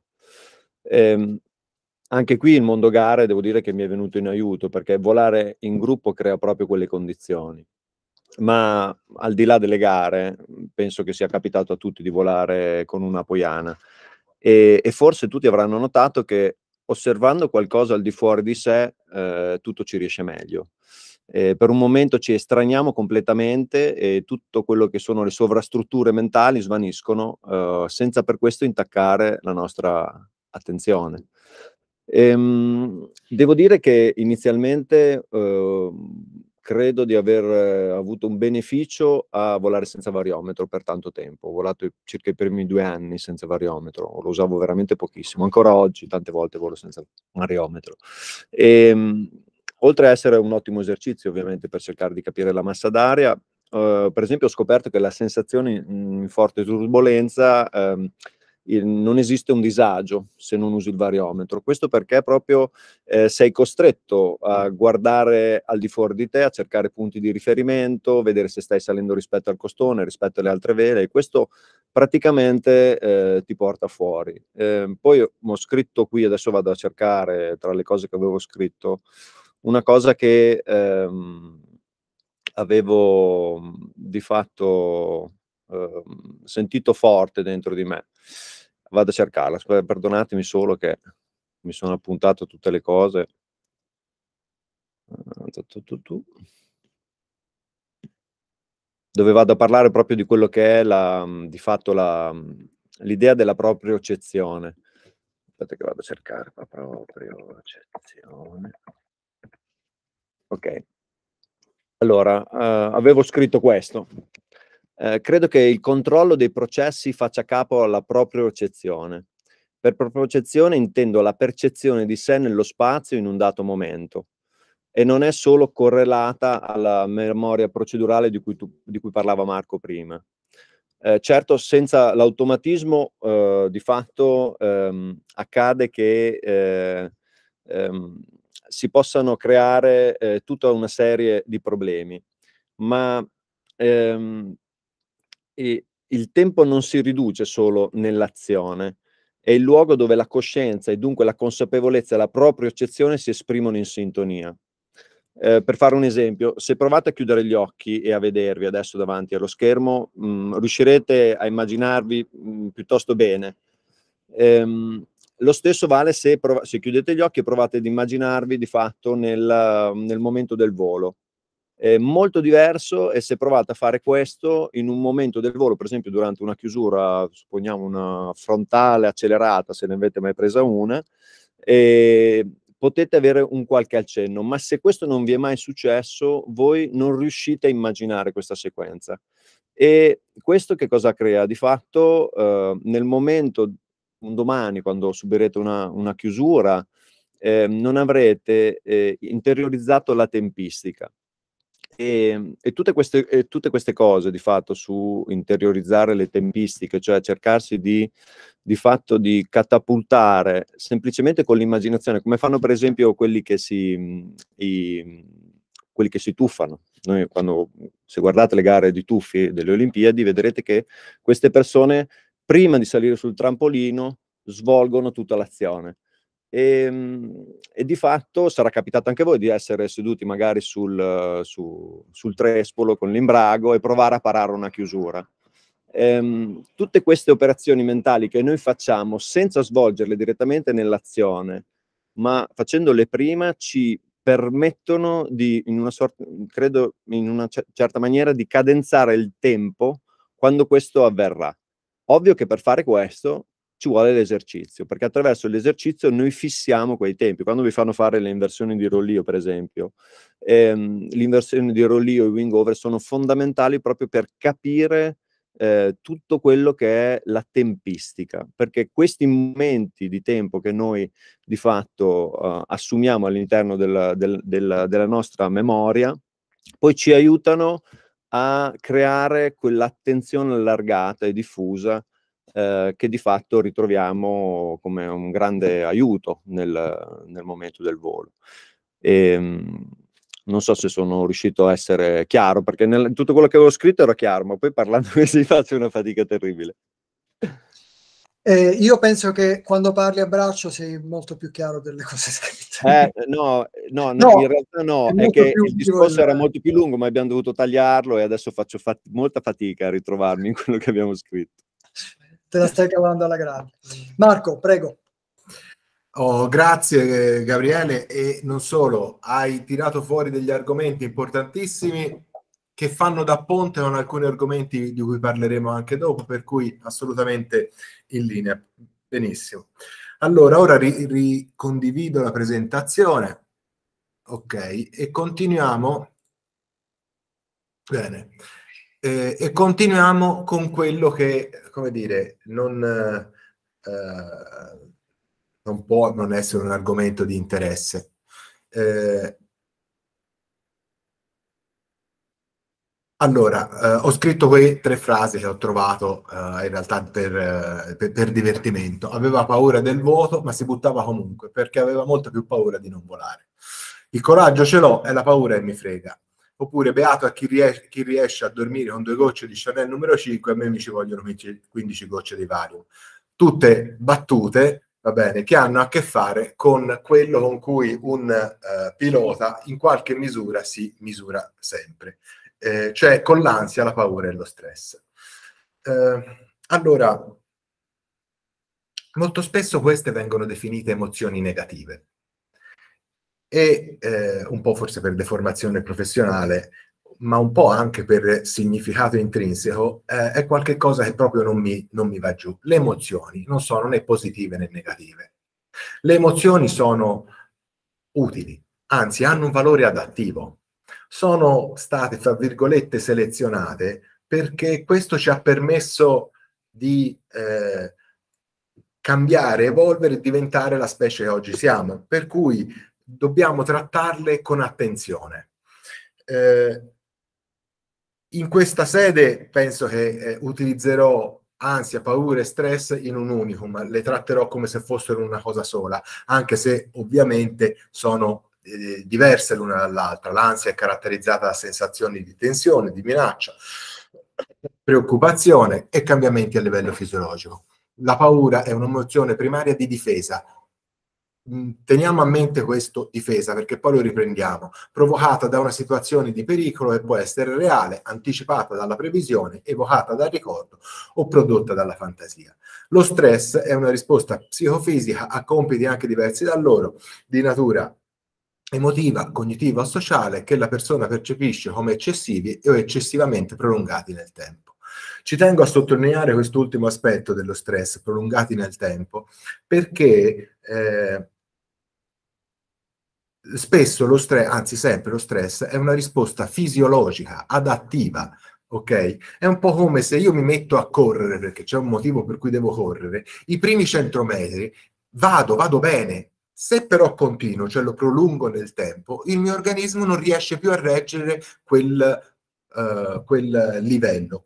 Anche qui il mondo gare devo dire che mi è venuto in aiuto, perché volare in gruppo crea proprio quelle condizioni. Ma al di là delle gare, penso che sia capitato a tutti di volare con una Apoiana e forse tutti avranno notato che osservando qualcosa al di fuori di sé tutto ci riesce meglio. Per un momento ci estraniamo completamente e tutto quello che sono le sovrastrutture mentali svaniscono senza per questo intaccare la nostra attenzione. Devo dire che inizialmente credo di aver avuto un beneficio a volare senza variometro per tanto tempo. Ho volato circa i primi 2 anni senza variometro, lo usavo veramente pochissimo. Ancora oggi tante volte volo senza variometro. Oltre a essere un ottimo esercizio ovviamente per cercare di capire la massa d'aria, per esempio ho scoperto che la sensazione in forte turbolenza non esiste un disagio se non usi il variometro. Questo perché proprio sei costretto a guardare al di fuori di te, a cercare punti di riferimento, vedere se stai salendo rispetto al costone, rispetto alle altre vele, e questo praticamente ti porta fuori. Poi ho scritto qui, adesso vado a cercare tra le cose che avevo scritto, una cosa che avevo di fatto sentito forte dentro di me. Vado a cercarla, perdonatemi solo che mi sono appuntato tutte le cose. Dove vado a parlare proprio di quello che è di fatto l'idea della propriocezione. Aspetta che vado a cercare la propriocezione. Ok. Allora, avevo scritto questo. Credo che il controllo dei processi faccia capo alla propriocezione. Per propriocezione intendo la percezione di sé nello spazio in un dato momento, e non è solo correlata alla memoria procedurale di cui parlava Marco prima. Certo, senza l'automatismo di fatto accade che si possano creare tutta una serie di problemi, ma il tempo non si riduce solo nell'azione, è il luogo dove la coscienza e dunque la consapevolezza e la propriocezione si esprimono in sintonia. Per fare un esempio, se provate a chiudere gli occhi e a vedervi adesso davanti allo schermo, riuscirete a immaginarvi piuttosto bene. Lo stesso vale se chiudete gli occhi e provate ad immaginarvi di fatto nel momento del volo. È molto diverso e se provate a fare questo in un momento del volo, per esempio durante una chiusura, supponiamo una frontale accelerata, se ne avete mai presa una, potete avere un qualche accenno, ma se questo non vi è mai successo, voi non riuscite a immaginare questa sequenza. E questo che cosa crea? Di fatto nel momento, un domani, quando subirete una chiusura, non avrete interiorizzato la tempistica. E tutte queste cose di fatto su interiorizzare le tempistiche, cioè cercarsi di fatto di catapultare semplicemente con l'immaginazione, come fanno per esempio quelli che si tuffano. Noi se guardate le gare di tuffi delle Olimpiadi vedrete che queste persone prima di salire sul trampolino svolgono tutta l'azione. E di fatto sarà capitato anche a voi di essere seduti magari sul trespolo con l'imbrago e provare a parare una chiusura. Tutte queste operazioni mentali che noi facciamo senza svolgerle direttamente nell'azione, ma facendole prima, ci permettono credo in una certa maniera, di cadenzare il tempo quando questo avverrà. Ovvio che per fare questo ci vuole l'esercizio, perché attraverso l'esercizio noi fissiamo quei tempi. Quando vi fanno fare le inversioni di rollio, per esempio, l'inversione di rollio e wing over sono fondamentali proprio per capire tutto quello che è la tempistica, perché questi momenti di tempo che noi di fatto assumiamo all'interno della nostra memoria, poi ci aiutano a creare quell'attenzione allargata e diffusa che di fatto ritroviamo come un grande aiuto nel momento del volo. Non so se sono riuscito a essere chiaro, perché tutto quello che avevo scritto era chiaro, ma poi parlando così faccio una fatica terribile. Io penso che quando parli a braccio sei molto più chiaro delle cose scritte. No, No, in realtà no, è è che molto più il discorso era molto più lungo, ma abbiamo dovuto tagliarlo e adesso faccio molta fatica a ritrovarmi in quello che abbiamo scritto. Te la stai cavando alla grande. Marco, prego. Oh, grazie Gabriele, e non solo, hai tirato fuori degli argomenti importantissimi che fanno da ponte con alcuni argomenti di cui parleremo anche dopo, per cui assolutamente in linea. Benissimo. Allora, ora ricondivido la presentazione. Ok, e continuiamo. Bene. E continuiamo con quello che, come dire, non può non essere un argomento di interesse. Allora, ho scritto quelle 3 frasi che ho trovato in realtà per divertimento. Aveva paura del vuoto, ma si buttava comunque, perché aveva molta più paura di non volare. Il coraggio ce l'ho e la paura e mi frega. Oppure beato a chi riesce a dormire con 2 gocce di Chanel numero 5, a me mi ci vogliono 15 gocce di Valium. Tutte battute, va bene, che hanno a che fare con quello con cui un pilota in qualche misura si misura sempre. Cioè con l'ansia, la paura e lo stress. Allora, molto spesso queste vengono definite emozioni negative e un po' forse per deformazione professionale, ma un po' anche per significato intrinseco, è qualcosa che proprio non mi va giù. Le emozioni non sono né positive né negative. Le emozioni sono utili, anzi hanno un valore adattivo. Sono state, fra virgolette, selezionate perché questo ci ha permesso di cambiare, evolvere e diventare la specie che oggi siamo, per cui dobbiamo trattarle con attenzione. In questa sede penso che utilizzerò ansia, paura e stress in un unicum, le tratterò come se fossero una cosa sola, anche se ovviamente sono diverse l'una dall'altra. L'ansia è caratterizzata da sensazioni di tensione, di minaccia, preoccupazione e cambiamenti a livello fisiologico. La paura è un'emozione primaria di difesa. Teniamo a mente questo, difesa, perché poi lo riprendiamo, provocata da una situazione di pericolo che può essere reale, anticipata dalla previsione, evocata dal ricordo o prodotta dalla fantasia. Lo stress è una risposta psicofisica a compiti anche diversi da loro, di natura emotiva, cognitiva o sociale, che la persona percepisce come eccessivi o eccessivamente prolungati nel tempo. Ci tengo a sottolineare quest'ultimo aspetto dello stress, prolungati nel tempo, perché spesso lo stress, anzi sempre lo stress, è una risposta fisiologica, adattiva, ok? È un po' come se io mi metto a correre, perché c'è un motivo per cui devo correre, i primi 100 metri vado bene. Se però continuo, cioè lo prolungo nel tempo, il mio organismo non riesce più a reggere quel livello,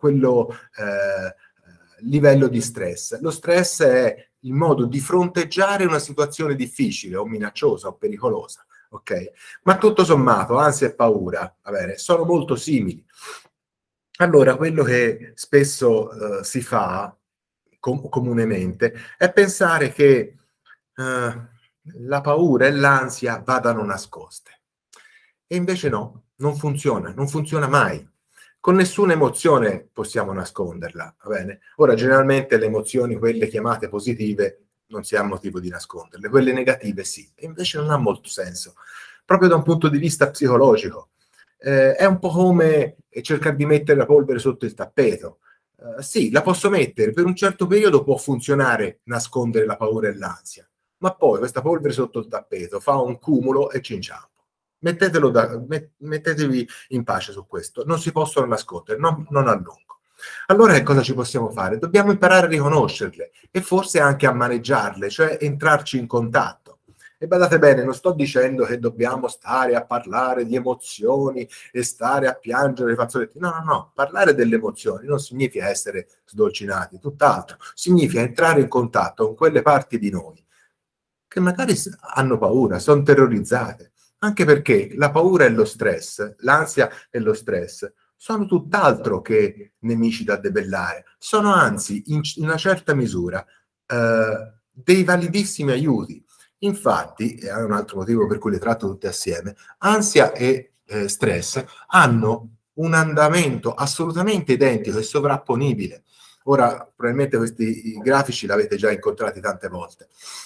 livello di stress. Lo stress è il modo di fronteggiare una situazione difficile o minacciosa o pericolosa. Ok, ma tutto sommato ansia e paura, va bene, sono molto simili. Allora, quello che spesso si fa comunemente è pensare che la paura e l'ansia vadano nascoste. E invece no, non funziona mai. Con nessuna emozione possiamo nasconderla, va bene? Ora, generalmente le emozioni, quelle chiamate positive, non si ha motivo di nasconderle, quelle negative sì, e invece non ha molto senso, proprio da un punto di vista psicologico. È un po' come cercare di mettere la polvere sotto il tappeto. Sì, la posso mettere, per un certo periodo può funzionare nascondere la paura e l'ansia, ma poi questa polvere sotto il tappeto fa un cumulo e ci inciampa. Mettetevi in pace su questo, non si possono nascondere, non a lungo. Allora che cosa ci possiamo fare? Dobbiamo imparare a riconoscerle e forse anche a maneggiarle, cioè entrarci in contatto. E badate bene, non sto dicendo che dobbiamo stare a parlare di emozioni e stare a piangere i fazzoletti. No, parlare delle emozioni non significa essere sdolcinati, tutt'altro. Significa entrare in contatto con quelle parti di noi che magari hanno paura, sono terrorizzate. Anche perché la paura e lo stress, l'ansia e lo stress, sono tutt'altro che nemici da debellare. Sono anzi, in una certa misura, dei validissimi aiuti. Infatti, è un altro motivo per cui le tratto tutte assieme, ansia e stress hanno un andamento assolutamente identico e sovrapponibile. Ora, probabilmente questi grafici l'avete già incontrati tante volte.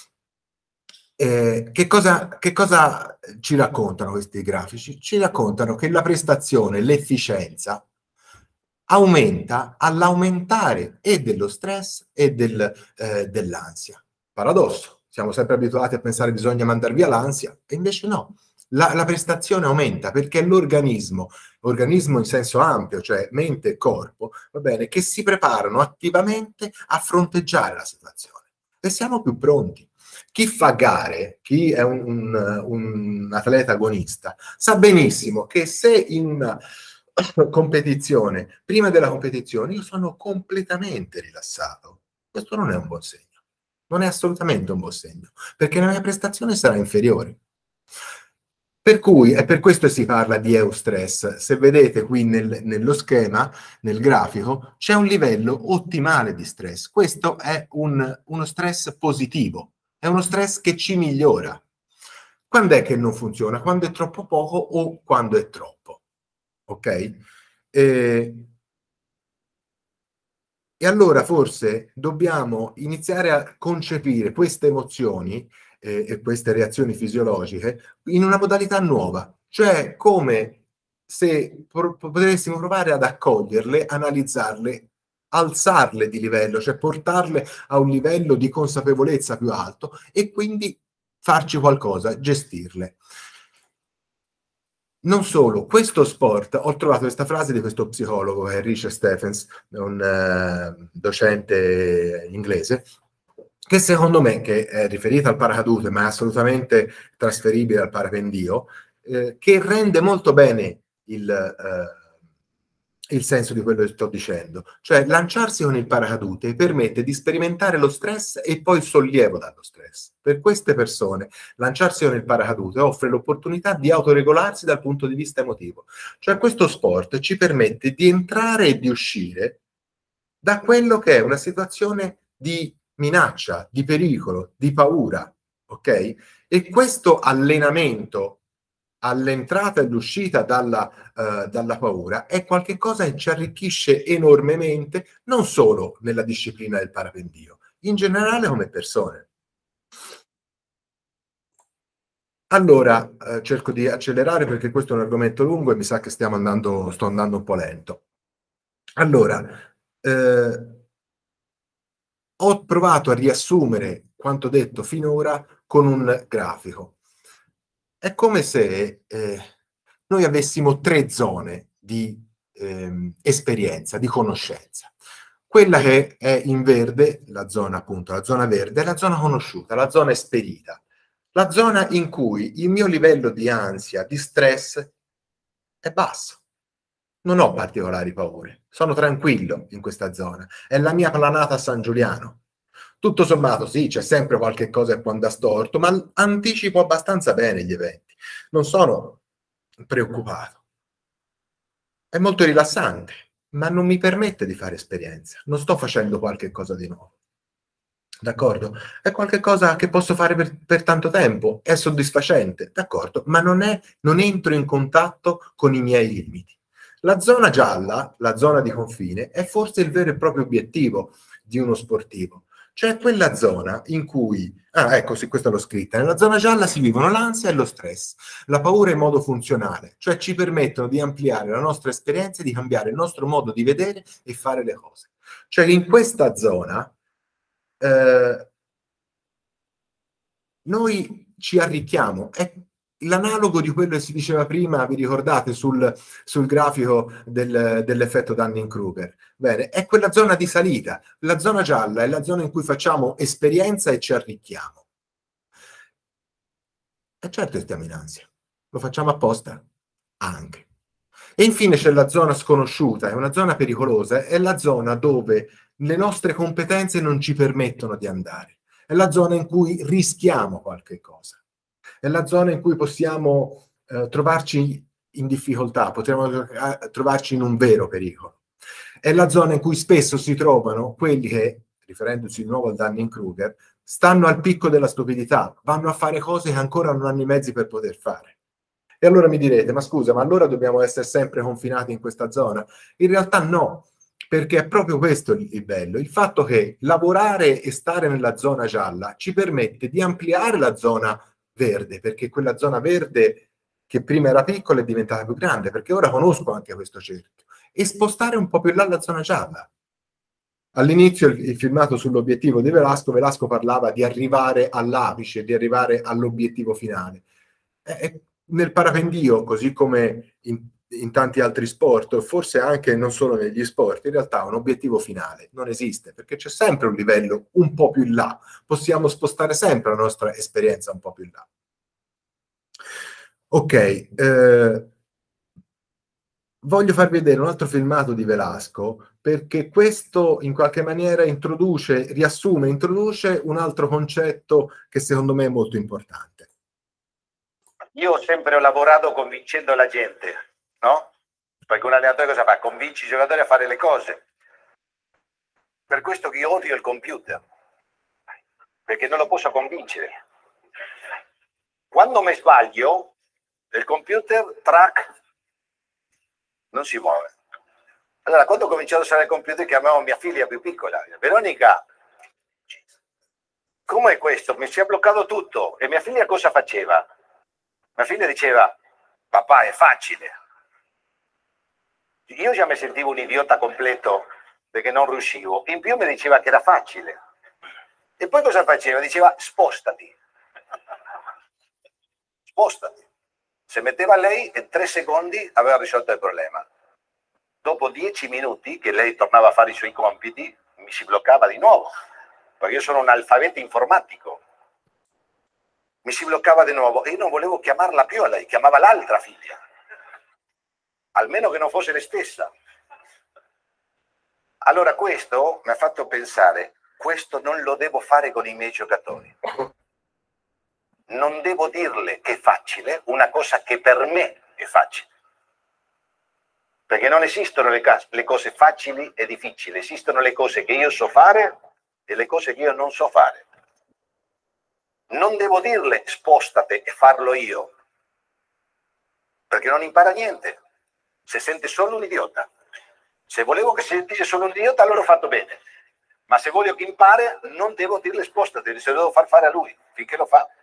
Che cosa ci raccontano questi grafici? Ci raccontano che la prestazione, l'efficienza aumenta all'aumentare e dello stress e dell'ansia. Paradosso, siamo sempre abituati a pensare che bisogna mandare via l'ansia, e invece no. La prestazione aumenta perché l'organismo in senso ampio, cioè mente e corpo, va bene, che si preparano attivamente a fronteggiare la situazione e siamo più pronti. Chi fa gare, chi è un atleta agonista, sa benissimo che se in competizione, prima della competizione, io sono completamente rilassato, questo non è un buon segno. Non è assolutamente un buon segno, perché la mia prestazione sarà inferiore. Per cui, è per questo si parla di eustress. Se vedete qui nello schema, nel grafico, c'è un livello ottimale di stress. Questo è uno stress positivo, è uno stress che ci migliora. Quando è che non funziona? Quando è troppo poco o quando è troppo. Ok? E allora forse dobbiamo iniziare a concepire queste emozioni e queste reazioni fisiologiche in una modalità nuova, cioè come se potessimo provare ad accoglierle, analizzarle, alzarle di livello, cioè portarle a un livello di consapevolezza più alto e quindi farci qualcosa, gestirle. Non solo, questo sport, ho trovato questa frase di questo psicologo, Richard Stephens, un docente inglese, che secondo me, che è riferita al paracadute, ma è assolutamente trasferibile al parapendio, che rende molto bene il senso di quello che sto dicendo. Cioè, lanciarsi con il paracadute permette di sperimentare lo stress e poi il sollievo dallo stress. Per queste persone, lanciarsi con il paracadute offre l'opportunità di autoregolarsi dal punto di vista emotivo. Cioè, questo sport ci permette di entrare e di uscire da quello che è una situazione di minaccia, di pericolo, di paura, ok? E questo allenamento all'entrata e all'uscita dalla paura è qualcosa che ci arricchisce enormemente, non solo nella disciplina del parapendio, in generale come persone. Allora, cerco di accelerare perché questo è un argomento lungo e mi sa che sto andando un po' lento. Allora, ho provato a riassumere quanto detto finora con un grafico. È come se noi avessimo 3 zone di esperienza, di conoscenza. Quella che è in verde, la zona appunto, la zona verde, è la zona conosciuta, la zona esperita, la zona in cui il mio livello di ansia, di stress è basso. Non ho particolari paure, sono tranquillo in questa zona, è la mia planata a San Giuliano. Tutto sommato, sì, c'è sempre qualche cosa che andrà storto, ma anticipo abbastanza bene gli eventi. Non sono preoccupato. È molto rilassante, ma non mi permette di fare esperienza. Non sto facendo qualche cosa di nuovo. D'accordo? È qualche cosa che posso fare per tanto tempo, è soddisfacente, d'accordo, ma non entro in contatto con i miei limiti. La zona gialla, la zona di confine, è forse il vero e proprio obiettivo di uno sportivo. Cioè quella zona in cui, ecco, sì, questa l'ho scritta, nella zona gialla si vivono l'ansia e lo stress, la paura in modo funzionale, cioè ci permettono di ampliare la nostra esperienza e di cambiare il nostro modo di vedere e fare le cose. Cioè in questa zona noi ci arricchiamo, è l'analogo di quello che si diceva prima, vi ricordate, sul grafico dell'effetto Dunning-Kruger. Bene, è quella zona di salita, la zona gialla è la zona in cui facciamo esperienza e ci arricchiamo. E certo che stiamo in ansia, lo facciamo apposta? Anche. E infine c'è la zona sconosciuta, è una zona pericolosa, è la zona dove le nostre competenze non ci permettono di andare. È la zona in cui rischiamo qualche cosa. È la zona in cui possiamo trovarci in difficoltà, potremmo trovarci in un vero pericolo. È la zona in cui spesso si trovano quelli che, riferendosi di nuovo al Dunning-Kruger, stanno al picco della stupidità, vanno a fare cose che ancora non hanno i mezzi per poter fare. E allora mi direte, ma scusa, ma allora dobbiamo essere sempre confinati in questa zona? In realtà no, perché è proprio questo il bello, il fatto che lavorare e stare nella zona gialla ci permette di ampliare la zona verde, perché quella zona verde che prima era piccola è diventata più grande, perché ora conosco anche questo cerchio, e spostare un po' più là la zona gialla. All'inizio il filmato sull'obiettivo di Velasco parlava di arrivare all'apice, di arrivare all'obiettivo finale. Nel parapendio, così come in tanti altri sport, forse anche non solo negli sport, in realtà un obiettivo finale non esiste, perché c'è sempre un livello un po' più in là. Possiamo spostare sempre la nostra esperienza un po' più in là. Ok, voglio farvi vedere un altro filmato di Velasco, perché questo in qualche maniera introduce un altro concetto che secondo me è molto importante. Io ho sempre lavorato convincendo la gente, no? Perché un allenatore cosa fa? Convince i giocatori a fare le cose. Per questo che io odio il computer, perché non lo posso convincere. Quando mi sbaglio, il computer track non si muove. Allora, quando ho cominciato a usare il computer, chiamavo mia figlia più piccola, Veronica, come questo? Mi si è bloccato tutto. E mia figlia cosa faceva? Mia figlia diceva, papà, è facile. Io già mi sentivo un idiota completo perché non riuscivo. In più mi diceva che era facile. E poi cosa faceva? Diceva, spostati. Spostati. Se metteva lei, in 3 secondi aveva risolto il problema. Dopo 10 minuti che lei tornava a fare i suoi compiti, mi si bloccava di nuovo. Perché io sono un analfabeto informatico. Mi si bloccava di nuovo e io non volevo chiamarla più a lei, chiamava l'altra figlia. Almeno che non fosse lei stessa. Allora questo mi ha fatto pensare, questo non lo devo fare con i miei giocatori. Non devo dirle che è facile, una cosa che per me è facile. Perché non esistono le cose facili e difficili, esistono le cose che io so fare e le cose che io non so fare. Non devo dirle spostate e farlo io, perché non impara niente, si sente solo un idiota. Se volevo che si sentisse solo un idiota, allora ho fatto bene, ma se voglio che impare non devo dirle spostate, se lo devo far fare a lui, finché lo fa.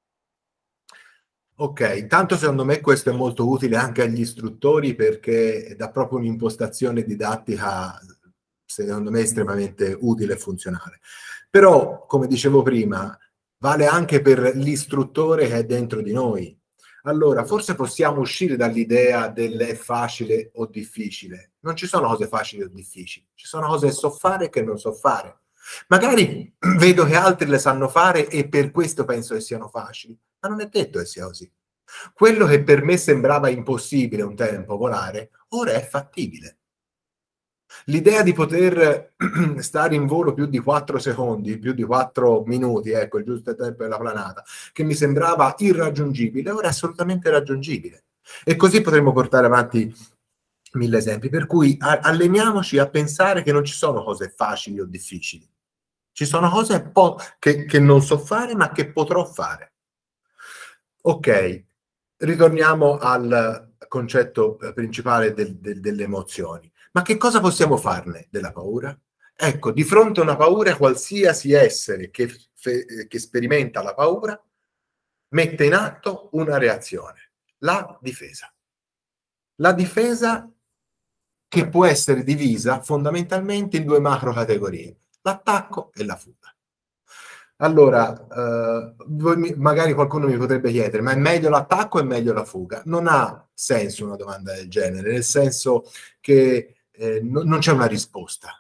Ok, intanto secondo me questo è molto utile anche agli istruttori perché dà proprio un'impostazione didattica, secondo me, estremamente utile e funzionale. Però, come dicevo prima, vale anche per l'istruttore che è dentro di noi. Allora, forse possiamo uscire dall'idea del è facile o difficile. Non ci sono cose facili o difficili, ci sono cose che so fare e che non so fare. Magari vedo che altri le sanno fare e per questo penso che siano facili, ma non è detto che sia così. Quello che per me sembrava impossibile un tempo volare, ora è fattibile. L'idea di poter stare in volo più di 4 secondi, più di 4 minuti, ecco, il giusto tempo della planata, che mi sembrava irraggiungibile, ora è assolutamente raggiungibile. E così potremmo portare avanti 1000 esempi, per cui alleniamoci a pensare che non ci sono cose facili o difficili. Ci sono cose che non so fare, ma che potrò fare. Ok, ritorniamo al concetto principale delle emozioni. Ma che cosa possiamo farne della paura? Ecco, di fronte a una paura, qualsiasi essere che sperimenta la paura mette in atto una reazione, la difesa. La difesa che può essere divisa fondamentalmente in 2 macro categorie, l'attacco e la fuga. Allora, magari qualcuno mi potrebbe chiedere, ma è meglio l'attacco o è meglio la fuga? Non ha senso una domanda del genere, nel senso che non c'è una risposta.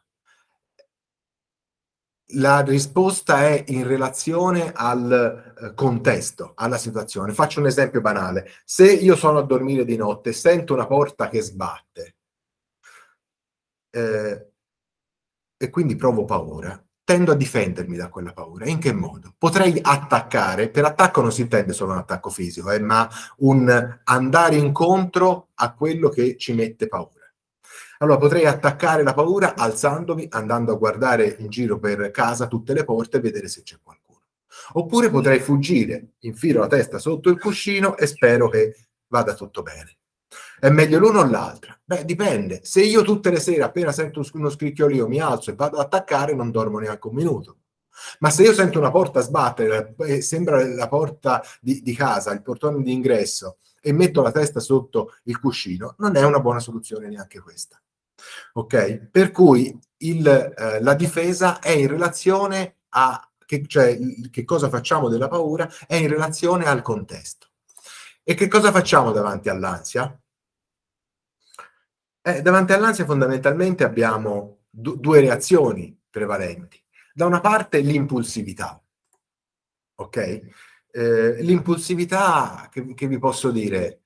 La risposta è in relazione al contesto, alla situazione. Faccio un esempio banale. Se io sono a dormire di notte e sento una porta che sbatte e quindi provo paura, tendo a difendermi da quella paura. In che modo? Potrei attaccare, per attacco non si intende solo un attacco fisico, ma un andare incontro a quello che ci mette paura. Allora potrei attaccare la paura alzandomi, andando a guardare in giro per casa tutte le porte e vedere se c'è qualcuno. Oppure potrei fuggire, infilo la testa sotto il cuscino e spero che vada tutto bene. È meglio l'uno o l'altra? Beh, dipende. Se io tutte le sere appena sento uno scricchiolio mi alzo e vado ad attaccare, non dormo neanche un minuto. Ma se io sento una porta sbattere, sembra la porta di casa, il portone di ingresso, e metto la testa sotto il cuscino, non è una buona soluzione neanche questa. Ok? Per cui la difesa è in relazione a che cosa facciamo della paura è in relazione al contesto. E che cosa facciamo davanti all'ansia? Davanti all'ansia fondamentalmente abbiamo due reazioni prevalenti. Da una parte l'impulsività, ok? L'impulsività, che vi posso dire,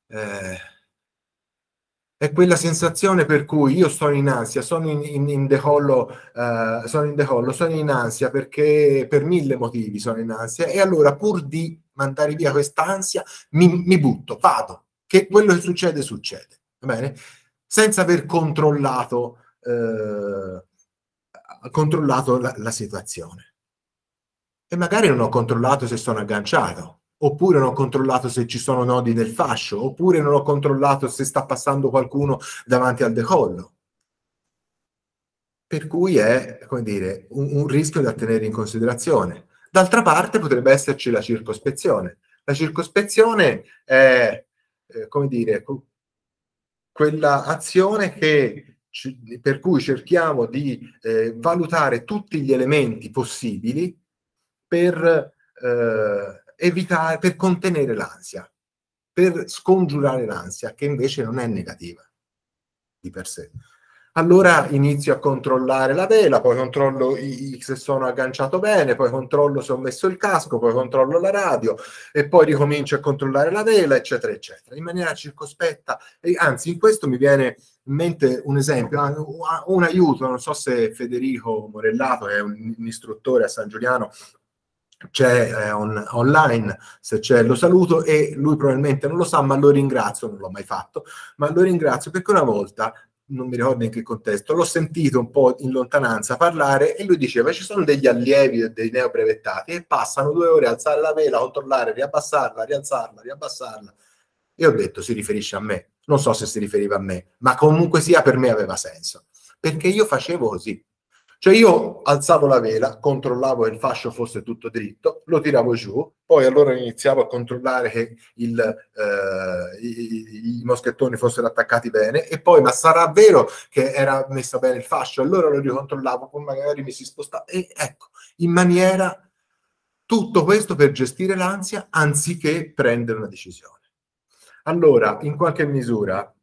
è quella sensazione per cui io sono in ansia, sono in decollo, sono in ansia perché per 1000 motivi sono in ansia, e allora pur di mandare via quest'ansia mi butto, vado, che quello che succede succede, va bene? Senza aver controllato la situazione. E magari non ho controllato se sono agganciato, oppure non ho controllato se ci sono nodi del fascio, oppure non ho controllato se sta passando qualcuno davanti al decollo. Per cui è, come dire, un rischio da tenere in considerazione. D'altra parte potrebbe esserci la circospezione. La circospezione è, come dire, quella azione per cui cerchiamo di valutare tutti gli elementi possibili per evitare, per contenere l'ansia, per scongiurare l'ansia, che invece non è negativa di per sé. Allora inizio a controllare la vela, poi controllo se sono agganciato bene, poi controllo se ho messo il casco, poi controllo la radio e poi ricomincio a controllare la vela, eccetera, eccetera, in maniera circospetta. E anzi, in questo mi viene in mente un esempio, un aiuto, non so se Federico Morellato, che è un istruttore a San Giuliano, c'è online, se c'è lo saluto, e lui probabilmente non lo sa, ma lo ringrazio, non l'ho mai fatto, ma lo ringrazio perché una volta, non mi ricordo in che contesto, l'ho sentito un po' in lontananza parlare e lui diceva: ci sono degli allievi dei neobrevettati e passano 2 ore a alzare la vela, controllare, riabbassarla, rialzarla, riabbassarla. E ho detto: si riferisce a me. Non so se si riferiva a me, ma comunque sia, per me aveva senso, perché io facevo così. Cioè io alzavo la vela, controllavo che il fascio fosse tutto dritto, lo tiravo giù, poi allora iniziavo a controllare che i moschettoni fossero attaccati bene, e poi, ma sarà vero che era messa bene il fascio? Allora lo ricontrollavo, poi magari mi si spostava, e ecco, in maniera, tutto questo per gestire l'ansia anziché prendere una decisione. Allora, in qualche misura,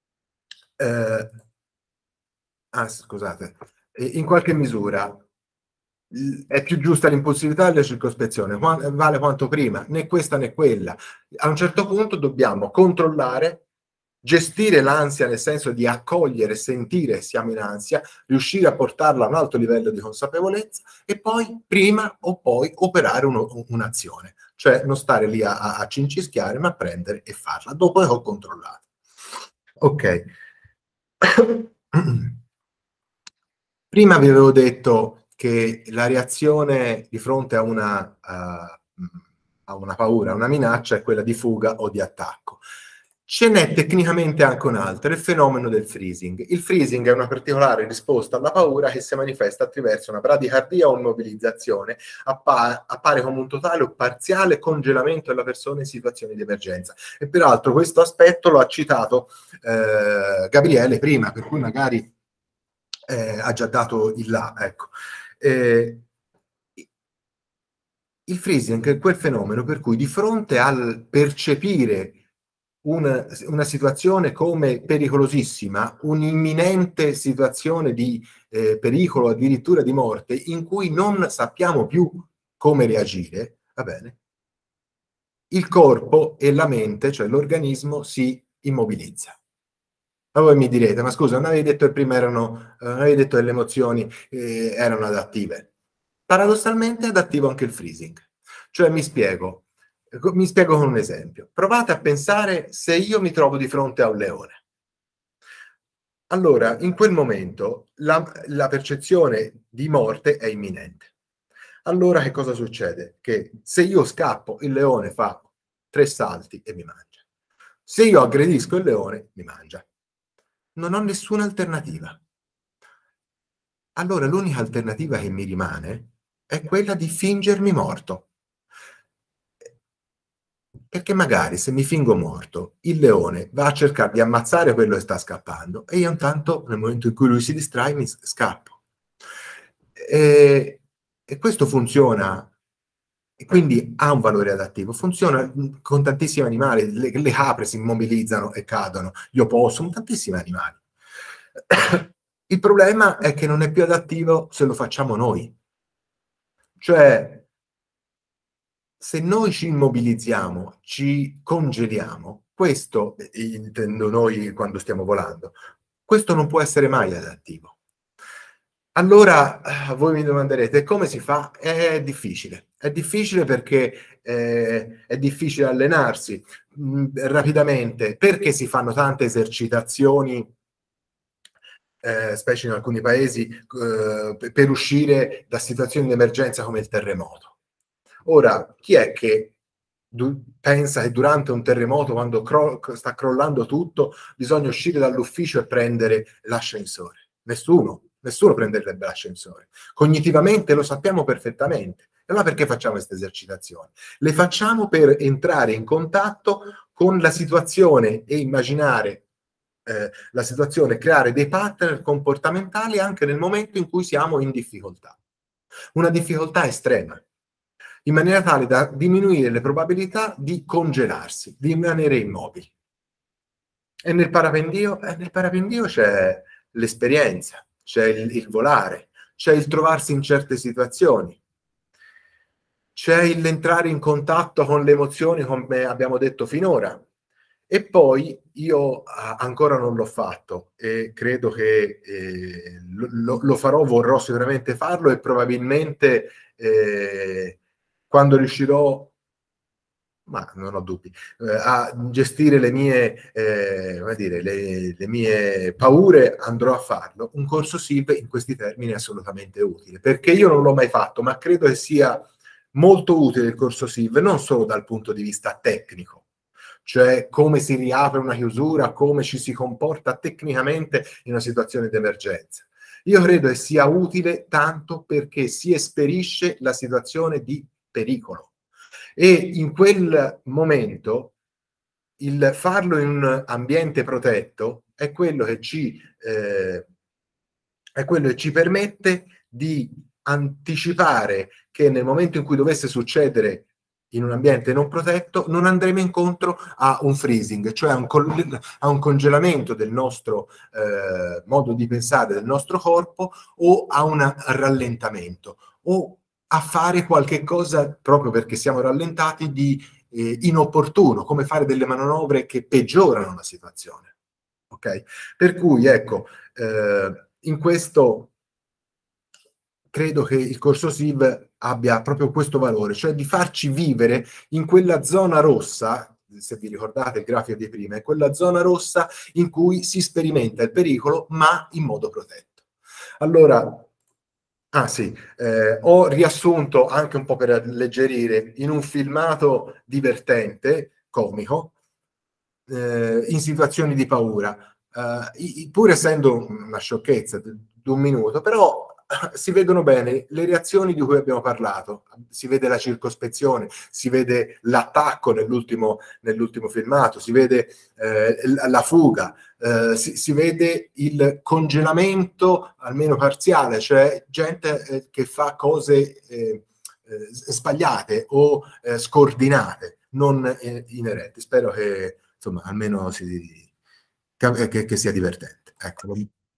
scusate, in qualche misura è più giusta l'impulsività e la circospezione, vale quanto prima, né questa né quella. A un certo punto dobbiamo controllare, gestire l'ansia nel senso di accogliere, sentire che siamo in ansia, riuscire a portarla a un alto livello di consapevolezza e poi, prima o poi, operare un'azione. Cioè non stare lì a cincischiare, ma prendere e farla, dopo che ho controllato. Ok. Prima vi avevo detto che la reazione di fronte a una paura, a una minaccia, è quella di fuga o di attacco. Ce n'è tecnicamente anche un'altra, il fenomeno del freezing. Il freezing è una particolare risposta alla paura che si manifesta attraverso una bradicardia o immobilizzazione, appare come un totale o parziale congelamento della persona in situazioni di emergenza. E peraltro questo aspetto lo ha citato Gabriele prima, per cui magari ha già dato il là, ecco. Il freezing è quel fenomeno per cui, di fronte al percepire una situazione come pericolosissima, un'imminente situazione di pericolo, addirittura di morte, in cui non sappiamo più come reagire, va bene? Il corpo e la mente, cioè l'organismo, si immobilizza. Ma voi mi direte: ma scusa, non avevi detto che prima non avevi detto che le emozioni erano adattive? Paradossalmente è adattivo anche il freezing. Cioè, mi spiego con un esempio. Provate a pensare se io mi trovo di fronte a un leone. Allora, in quel momento la percezione di morte è imminente. Allora che cosa succede? Che se io scappo, il leone fa 3 salti e mi mangia. Se io aggredisco il leone, mi mangia. Non ho nessuna alternativa. Allora l'unica alternativa che mi rimane è quella di fingermi morto. Perché magari se mi fingo morto, il leone va a cercare di ammazzare quello che sta scappando e io intanto nel momento in cui lui si distrae mi scappo. E questo funziona, e quindi ha un valore adattivo. Funziona con tantissimi animali, le capre si immobilizzano e cadono, gli opossum, tantissimi animali. Il problema è che non è più adattivo se lo facciamo noi. Cioè, se noi ci immobilizziamo, ci congeliamo, questo, intendo noi quando stiamo volando, questo non può essere mai adattivo. Allora, voi mi domanderete, come si fa? È difficile perché è difficile allenarsi rapidamente, perché si fanno tante esercitazioni, specie in alcuni paesi, per uscire da situazioni di emergenza come il terremoto. Ora, chi è che pensa che durante un terremoto, quando sta crollando tutto, bisogna uscire dall'ufficio e prendere l'ascensore? Nessuno prenderebbe l'ascensore. Cognitivamente lo sappiamo perfettamente. E allora perché facciamo queste esercitazioni? Le facciamo per entrare in contatto con la situazione e immaginare la situazione, creare dei pattern comportamentali anche nel momento in cui siamo in difficoltà. Una difficoltà estrema, in maniera tale da diminuire le probabilità di congelarsi, di rimanere immobili. E nel parapendio c'è l'esperienza, c'è il volare, c'è il trovarsi in certe situazioni, c'è l'entrare in contatto con le emozioni, come abbiamo detto finora. E poi io ancora non l'ho fatto e credo che lo farò, vorrò sicuramente farlo e probabilmente quando riuscirò, ma non ho dubbi, a gestire le mie, come dire, le mie paure, andrò a farlo. Un corso SIV in questi termini è assolutamente utile, perché io non l'ho mai fatto, ma credo che sia molto utile il corso SIV, non solo dal punto di vista tecnico, cioè come si riapre una chiusura, come ci si comporta tecnicamente in una situazione di emergenza. Io credo che sia utile tanto perché si esperisce la situazione di pericolo. E in quel momento il farlo in un ambiente protetto è quello che ci permette di anticipare che nel momento in cui dovesse succedere in un ambiente non protetto non andremo incontro a un freezing, cioè a un congelamento del nostro modo di pensare, del nostro corpo, o a un rallentamento, o a fare qualche cosa, proprio perché siamo rallentati, di inopportuno, come fare delle manovre che peggiorano la situazione. Ok? Per cui, ecco, in questo credo che il corso SIV abbia proprio questo valore, cioè di farci vivere in quella zona rossa, se vi ricordate il grafico di prima, è quella zona rossa in cui si sperimenta il pericolo, ma in modo protetto. Allora, ho riassunto anche un po' per alleggerire in un filmato divertente, comico, in situazioni di paura, pur essendo una sciocchezza di un minuto, però si vedono bene le reazioni di cui abbiamo parlato, si vede la circospezione, si vede l'attacco nell'ultimo filmato, si vede la fuga, si vede il congelamento almeno parziale, cioè gente che fa cose sbagliate o scordinate, non inerenti. Spero che insomma almeno che sia divertente. Ecco.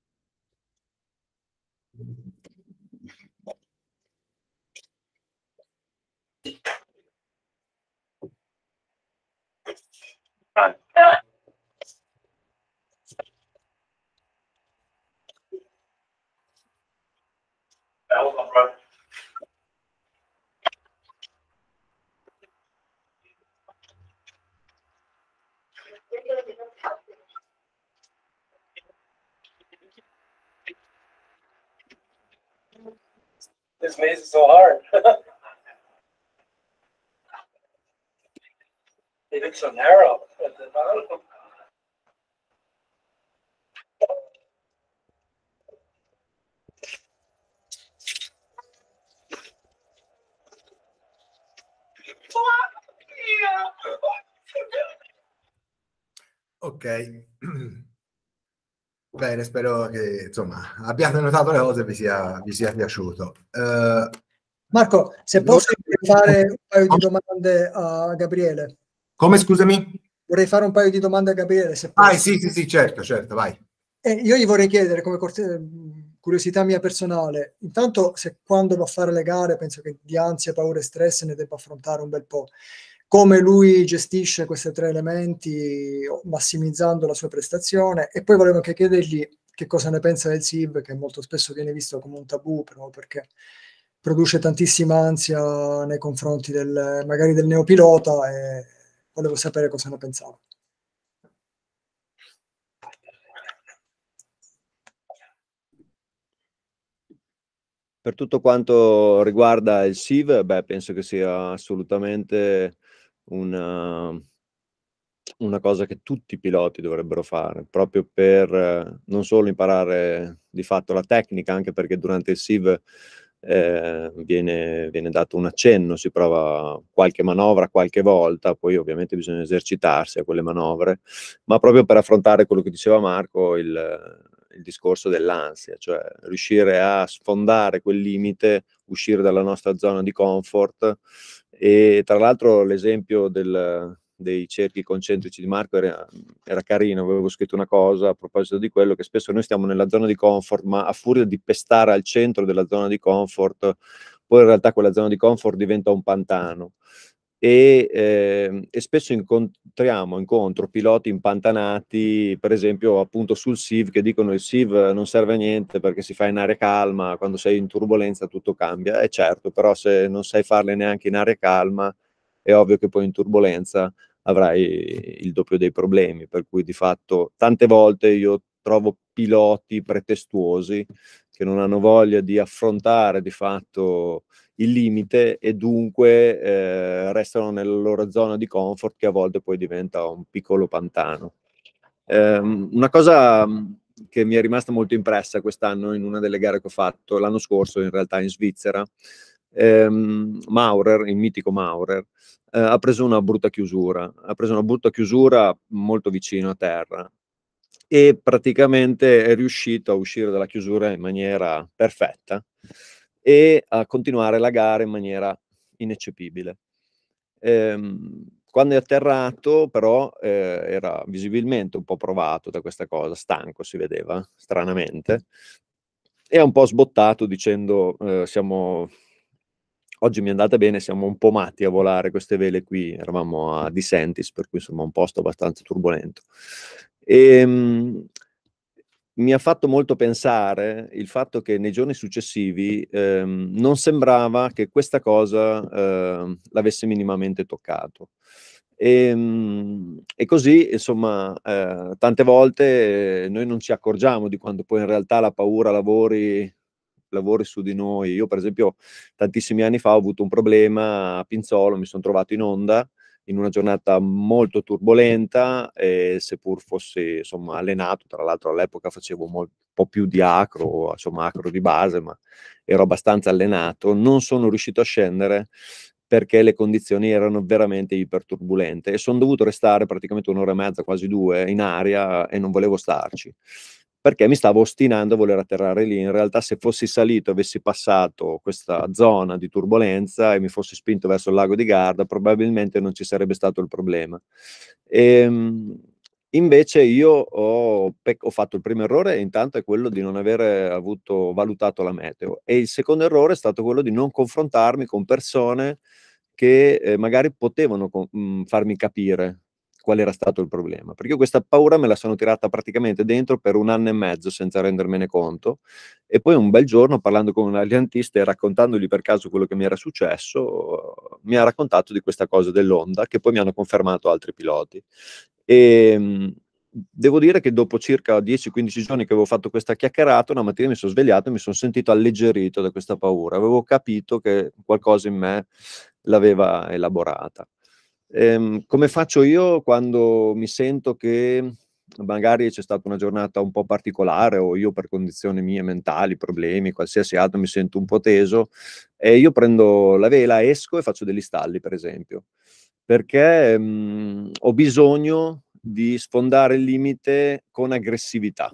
This maze is so hard. It's so narrow at the bottom. Yeah. Ok. Bene, spero che insomma abbiate notato le cose e vi sia piaciuto. Marco, se posso fare un paio di domande a Gabriele. Come, scusami? Vorrei fare un paio di domande a Gabriele, se posso. Sì, certo, vai. Io gli vorrei chiedere, come curiosità mia personale, intanto se quando va a fare le gare, penso che di ansia, paura e stress ne debba affrontare un bel po'. Come lui gestisce questi tre elementi, massimizzando la sua prestazione, e poi volevo anche chiedergli che cosa ne pensa del SIV, che molto spesso viene visto come un tabù, proprio perché produce tantissima ansia nei confronti magari del neopilota, e volevo sapere cosa ne pensava. Per tutto quanto riguarda il SIV, penso che sia assolutamente una cosa che tutti i piloti dovrebbero fare, proprio per non solo imparare di fatto la tecnica, anche perché durante il SIV viene dato un accenno, si prova qualche manovra qualche volta, poi ovviamente bisogna esercitarsi a quelle manovre, ma proprio per affrontare quello che diceva Marco, il discorso dell'ansia, cioè riuscire a sfondare quel limite, uscire dalla nostra zona di comfort. E tra l'altro l'esempio dei cerchi concentrici di Marco era carino, avevo scritto una cosa a proposito di quello, che spesso noi stiamo nella zona di comfort, ma a furia di pestare al centro della zona di comfort, poi in realtà quella zona di comfort diventa un pantano. E spesso incontro piloti impantanati, per esempio appunto sul SIV, che dicono il SIV non serve a niente perché si fa in aria calma, quando sei in turbolenza tutto cambia. E certo, però se non sai farle neanche in aria calma, è ovvio che poi in turbolenza avrai il doppio dei problemi, per cui di fatto tante volte io trovo piloti pretestuosi che non hanno voglia di affrontare di fatto il limite e dunque restano nella loro zona di comfort, che a volte poi diventa un piccolo pantano. Una cosa che mi è rimasta molto impressa quest'anno in una delle gare che ho fatto, l'anno scorso in realtà in Svizzera, Maurer, il mitico Maurer, ha preso una brutta chiusura molto vicino a terra e praticamente è riuscito a uscire dalla chiusura in maniera perfetta e a continuare la gara in maniera ineccepibile. Quando è atterrato però era visibilmente un po' provato da questa cosa, stanco si vedeva, stranamente, e ha un po' sbottato dicendo oggi mi è andata bene, siamo un po' matti a volare queste vele qui, eravamo a Disentis, per cui insomma un posto abbastanza turbolento. Mi ha fatto molto pensare il fatto che nei giorni successivi non sembrava che questa cosa l'avesse minimamente toccato. E così, insomma, tante volte noi non ci accorgiamo di quando poi in realtà la paura lavori su di noi. Io, per esempio, tantissimi anni fa ho avuto un problema a Pinzolo, mi sono trovato in onda in una giornata molto turbolenta, e seppur fossi insomma allenato, tra l'altro all'epoca facevo un po' più di acro, insomma acro di base, ma ero abbastanza allenato, non sono riuscito a scendere perché le condizioni erano veramente iperturbolente e sono dovuto restare praticamente 1 ora e mezza, quasi 2, in aria e non volevo starci, perché mi stavo ostinando a voler atterrare lì. In realtà se fossi salito, avessi passato questa zona di turbolenza e mi fossi spinto verso il lago di Garda, probabilmente non ci sarebbe stato il problema. Invece io ho fatto il primo errore, intanto è quello di non avere valutato la meteo, e il secondo errore è stato quello di non confrontarmi con persone che magari potevano farmi capire qual era stato il problema, perché io questa paura me la sono tirata praticamente dentro per 1 anno e mezzo senza rendermene conto, e poi un bel giorno, parlando con un aliantista e raccontandogli per caso quello che mi era successo, mi ha raccontato di questa cosa dell'onda, che poi mi hanno confermato altri piloti. Devo dire che dopo circa 10-15 giorni che avevo fatto questa chiacchierata, una mattina mi sono svegliato e mi sono sentito alleggerito da questa paura, avevo capito che qualcosa in me l'aveva elaborata. Come faccio io quando mi sento che magari c'è stata una giornata un po' particolare, o io per condizioni mie mentali, problemi, qualsiasi altro, mi sento un po' teso, e io prendo la vela, esco e faccio degli stalli, per esempio, perché ho bisogno di sfondare il limite con aggressività.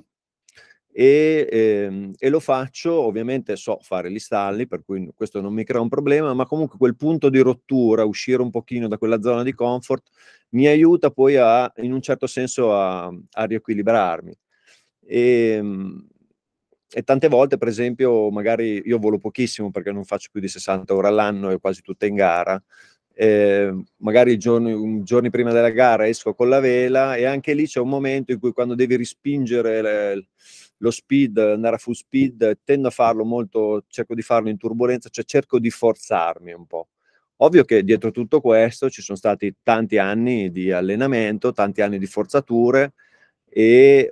E lo faccio, ovviamente so fare gli stalli, per cui questo non mi crea un problema, ma comunque quel punto di rottura, uscire un pochino da quella zona di comfort, mi aiuta poi in un certo senso a riequilibrarmi. E tante volte, per esempio, magari io volo pochissimo perché non faccio più di 60 ore all'anno e quasi tutte in gara. Magari giorni prima della gara esco con la vela, e anche lì c'è un momento in cui, quando devi rispingere lo speed, andare a full speed, tendo a farlo molto, cerco di farlo in turbolenza, cioè cerco di forzarmi un po'. Ovvio che dietro tutto questo ci sono stati tanti anni di allenamento, tanti anni di forzature e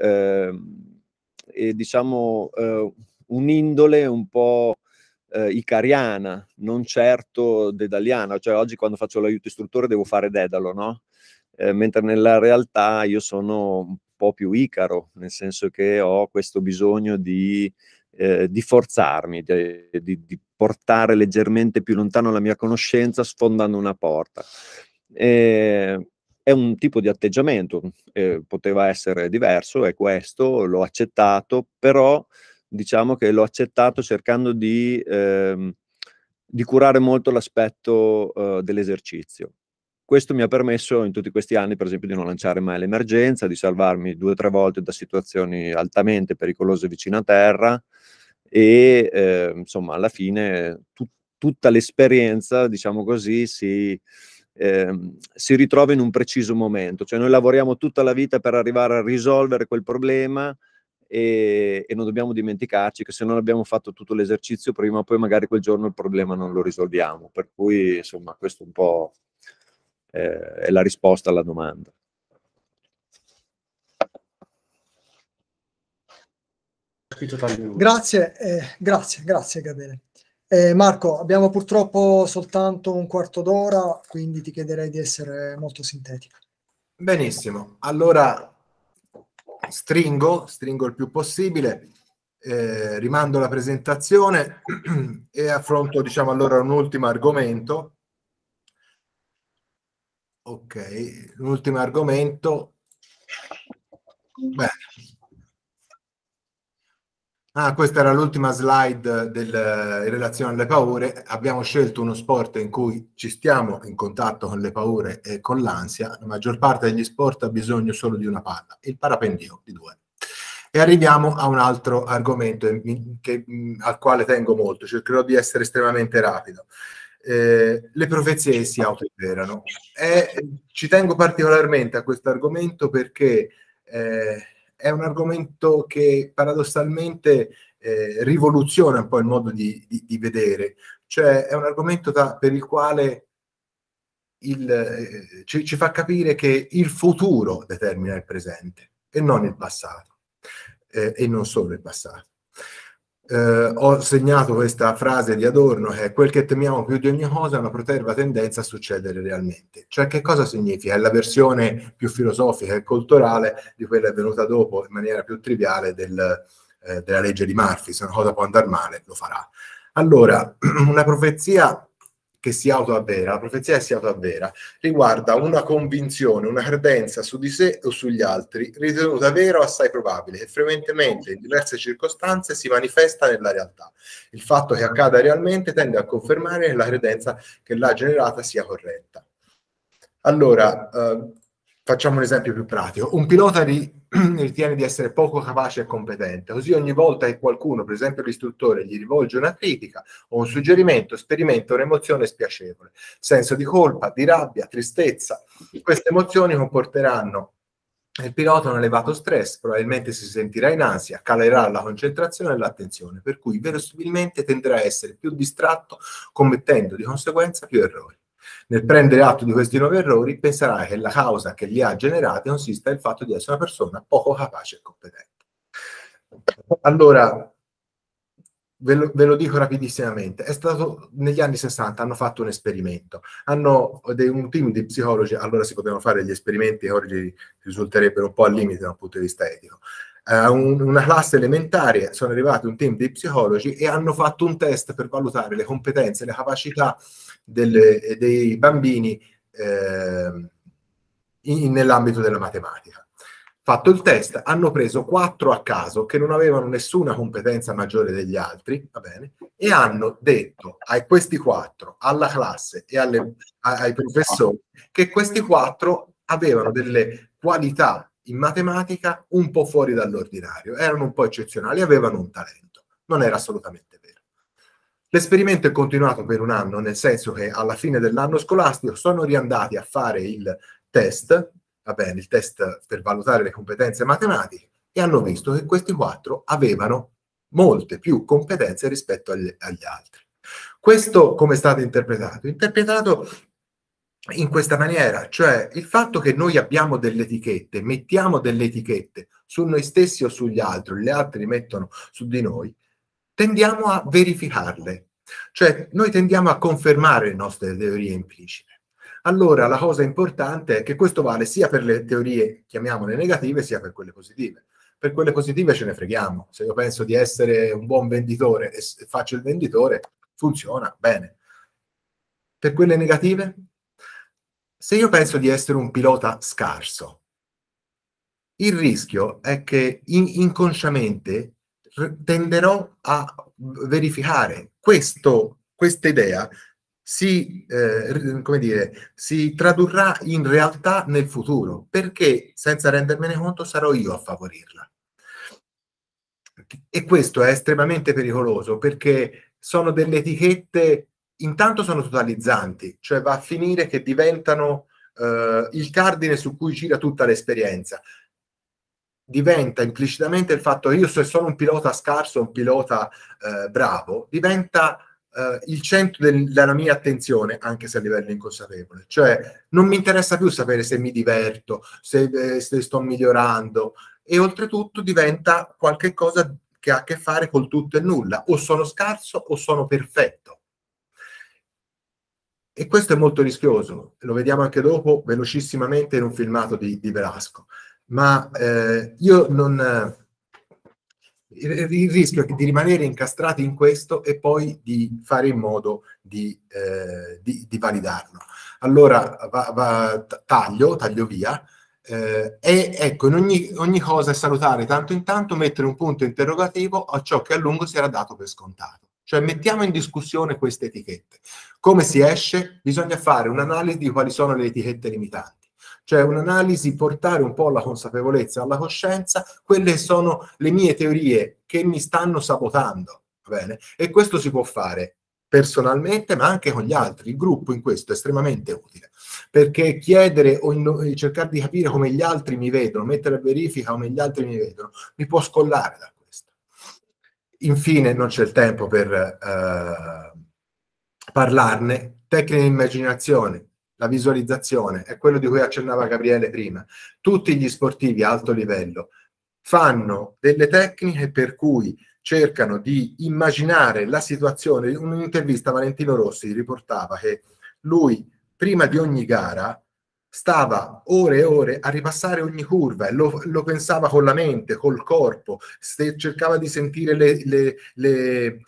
diciamo un'indole un po' icariana, non certo dedaliana. Cioè, oggi quando faccio l'aiuto istruttore devo fare Dedalo, no? Mentre nella realtà io sono un po' più Icaro, nel senso che ho questo bisogno di forzarmi, di portare leggermente più lontano la mia conoscenza, sfondando una porta. È un tipo di atteggiamento, poteva essere diverso, è questo, l'ho accettato, però diciamo che l'ho accettato cercando di curare molto l'aspetto dell'esercizio. Questo mi ha permesso in tutti questi anni, per esempio, di non lanciare mai l'emergenza, di salvarmi 2 o 3 volte da situazioni altamente pericolose vicino a terra, e insomma, alla fine tutta l'esperienza, diciamo così, si ritrova in un preciso momento. Cioè, noi lavoriamo tutta la vita per arrivare a risolvere quel problema, e non dobbiamo dimenticarci che se non abbiamo fatto tutto l'esercizio, prima o poi magari quel giorno il problema non lo risolviamo. Per cui, insomma, questo un po' è la risposta alla domanda. Grazie Gabriele. Marco, abbiamo purtroppo soltanto un quarto d'ora, quindi ti chiederei di essere molto sintetico. Benissimo, allora stringo il più possibile, rimando la presentazione e affronto, diciamo, allora un ultimo argomento. Ok, l'ultimo argomento. Bene. Questa era l'ultima slide in relazione alle paure. Abbiamo scelto uno sport in cui ci stiamo in contatto con le paure e con l'ansia. La maggior parte degli sport ha bisogno solo di una palla, il parapendio di 2. E arriviamo a un altro argomento al quale tengo molto, cercherò di essere estremamente rapido. Le profezie si autoavverano. Ci tengo particolarmente a questo argomento perché è un argomento che paradossalmente rivoluziona un po' il modo di vedere. Cioè, è un argomento per il quale ci fa capire che il futuro determina il presente e non il passato, e non solo il passato. Ho segnato questa frase di Adorno, che è: quel che temiamo più di ogni cosa è una proterva tendenza a succedere realmente. Cioè, che cosa significa? È la versione più filosofica e culturale di quella venuta dopo in maniera più triviale della legge di Murphy. Se una cosa può andare male, lo farà. Allora, una profezia che si autoavvera, la profezia che si autoavvera riguarda una convinzione, una credenza su di sé o sugli altri, ritenuta vera o assai probabile, che frequentemente in diverse circostanze si manifesta nella realtà. Il fatto che accada realmente tende a confermare che la credenza che l'ha generata sia corretta. Allora, facciamo un esempio più pratico. Un pilota ritiene di essere poco capace e competente, così ogni volta che qualcuno, per esempio l'istruttore, gli rivolge una critica o un suggerimento, sperimenta un'emozione spiacevole, senso di colpa, di rabbia, tristezza. Queste emozioni comporteranno il pilota un elevato stress, probabilmente si sentirà in ansia, calerà la concentrazione e l'attenzione, per cui verosimilmente tenderà a essere più distratto, commettendo di conseguenza più errori. Nel prendere atto di questi nuovi errori, penserà che la causa che li ha generati consista nel fatto di essere una persona poco capace e competente. Allora, ve lo dico rapidissimamente. È stato negli anni 60, hanno fatto un esperimento. Un team di psicologi, allora si potevano fare gli esperimenti che oggi risulterebbero un po' al limite da un punto di vista etico. Una classe elementare, sono arrivati un team di psicologi e hanno fatto un test per valutare le competenze, le capacità dei bambini nell'ambito della matematica. Fatto il test, hanno preso 4 a caso che non avevano nessuna competenza maggiore degli altri, va bene, e hanno detto a questi 4, alla classe e ai professori, che questi 4 avevano delle qualità in matematica un po' fuori dall'ordinario, erano un po' eccezionali, avevano un talento. Non era assolutamente vero. L'esperimento è continuato per un anno, nel senso che alla fine dell'anno scolastico sono riandati a fare il test, va bene, il test per valutare le competenze matematiche, e hanno visto che questi 4 avevano molte più competenze rispetto agli altri. Questo come è stato interpretato? Interpretato in questa maniera, cioè il fatto che noi abbiamo delle etichette, mettiamo delle etichette su noi stessi o sugli altri, gli altri mettono su di noi, tendiamo a verificarle, cioè noi tendiamo a confermare le nostre teorie implicite. Allora la cosa importante è che questo vale sia per le teorie, chiamiamole negative, sia per quelle positive. Per quelle positive ce ne freghiamo. Se io penso di essere un buon venditore e faccio il venditore, funziona bene. Per quelle negative? Se io penso di essere un pilota scarso, il rischio è che inconsciamente tenderò a verificare questa idea come dire, si tradurrà in realtà nel futuro, perché senza rendermene conto sarò io a favorirla. E questo è estremamente pericoloso, perché sono delle etichette, intanto sono totalizzanti, cioè va a finire che diventano il cardine su cui gira tutta l'esperienza. Diventa implicitamente il fatto che io, se sono un pilota scarso, un pilota bravo, diventa il centro della mia attenzione, anche se a livello inconsapevole. Cioè non mi interessa più sapere se mi diverto, se sto migliorando, e oltretutto diventa qualche cosa che ha a che fare col tutto e nulla. O sono scarso o sono perfetto. E questo è molto rischioso. Lo vediamo anche dopo, velocissimamente, in un filmato di Velasco. Ma io non... il rischio è di rimanere incastrati in questo e poi di fare in modo di validarlo. Allora taglio via, e ecco, in ogni cosa è salutare tanto in tanto mettere un punto interrogativo a ciò che a lungo si era dato per scontato. Cioè mettiamo in discussione queste etichette. Come si esce? Bisogna fare un'analisi di quali sono le etichette limitanti. Cioè un'analisi, portare un po' alla consapevolezza, alla coscienza, quelle sono le mie teorie che mi stanno sabotando, va bene? E questo si può fare personalmente, ma anche con gli altri. Il gruppo in questo è estremamente utile, perché chiedere o cercare di capire come gli altri mi vedono, mettere a verifica come gli altri mi vedono, mi può scollare da questo. Infine, non c'è il tempo per parlarne, tecniche di immaginazione. La visualizzazione è quello di cui accennava Gabriele prima. Tutti gli sportivi a alto livello fanno delle tecniche per cui cercano di immaginare la situazione. In un'intervista Valentino Rossi riportava che lui, prima di ogni gara, stava ore e ore a ripassare ogni curva e lo pensava con la mente, col corpo, cercava di sentire le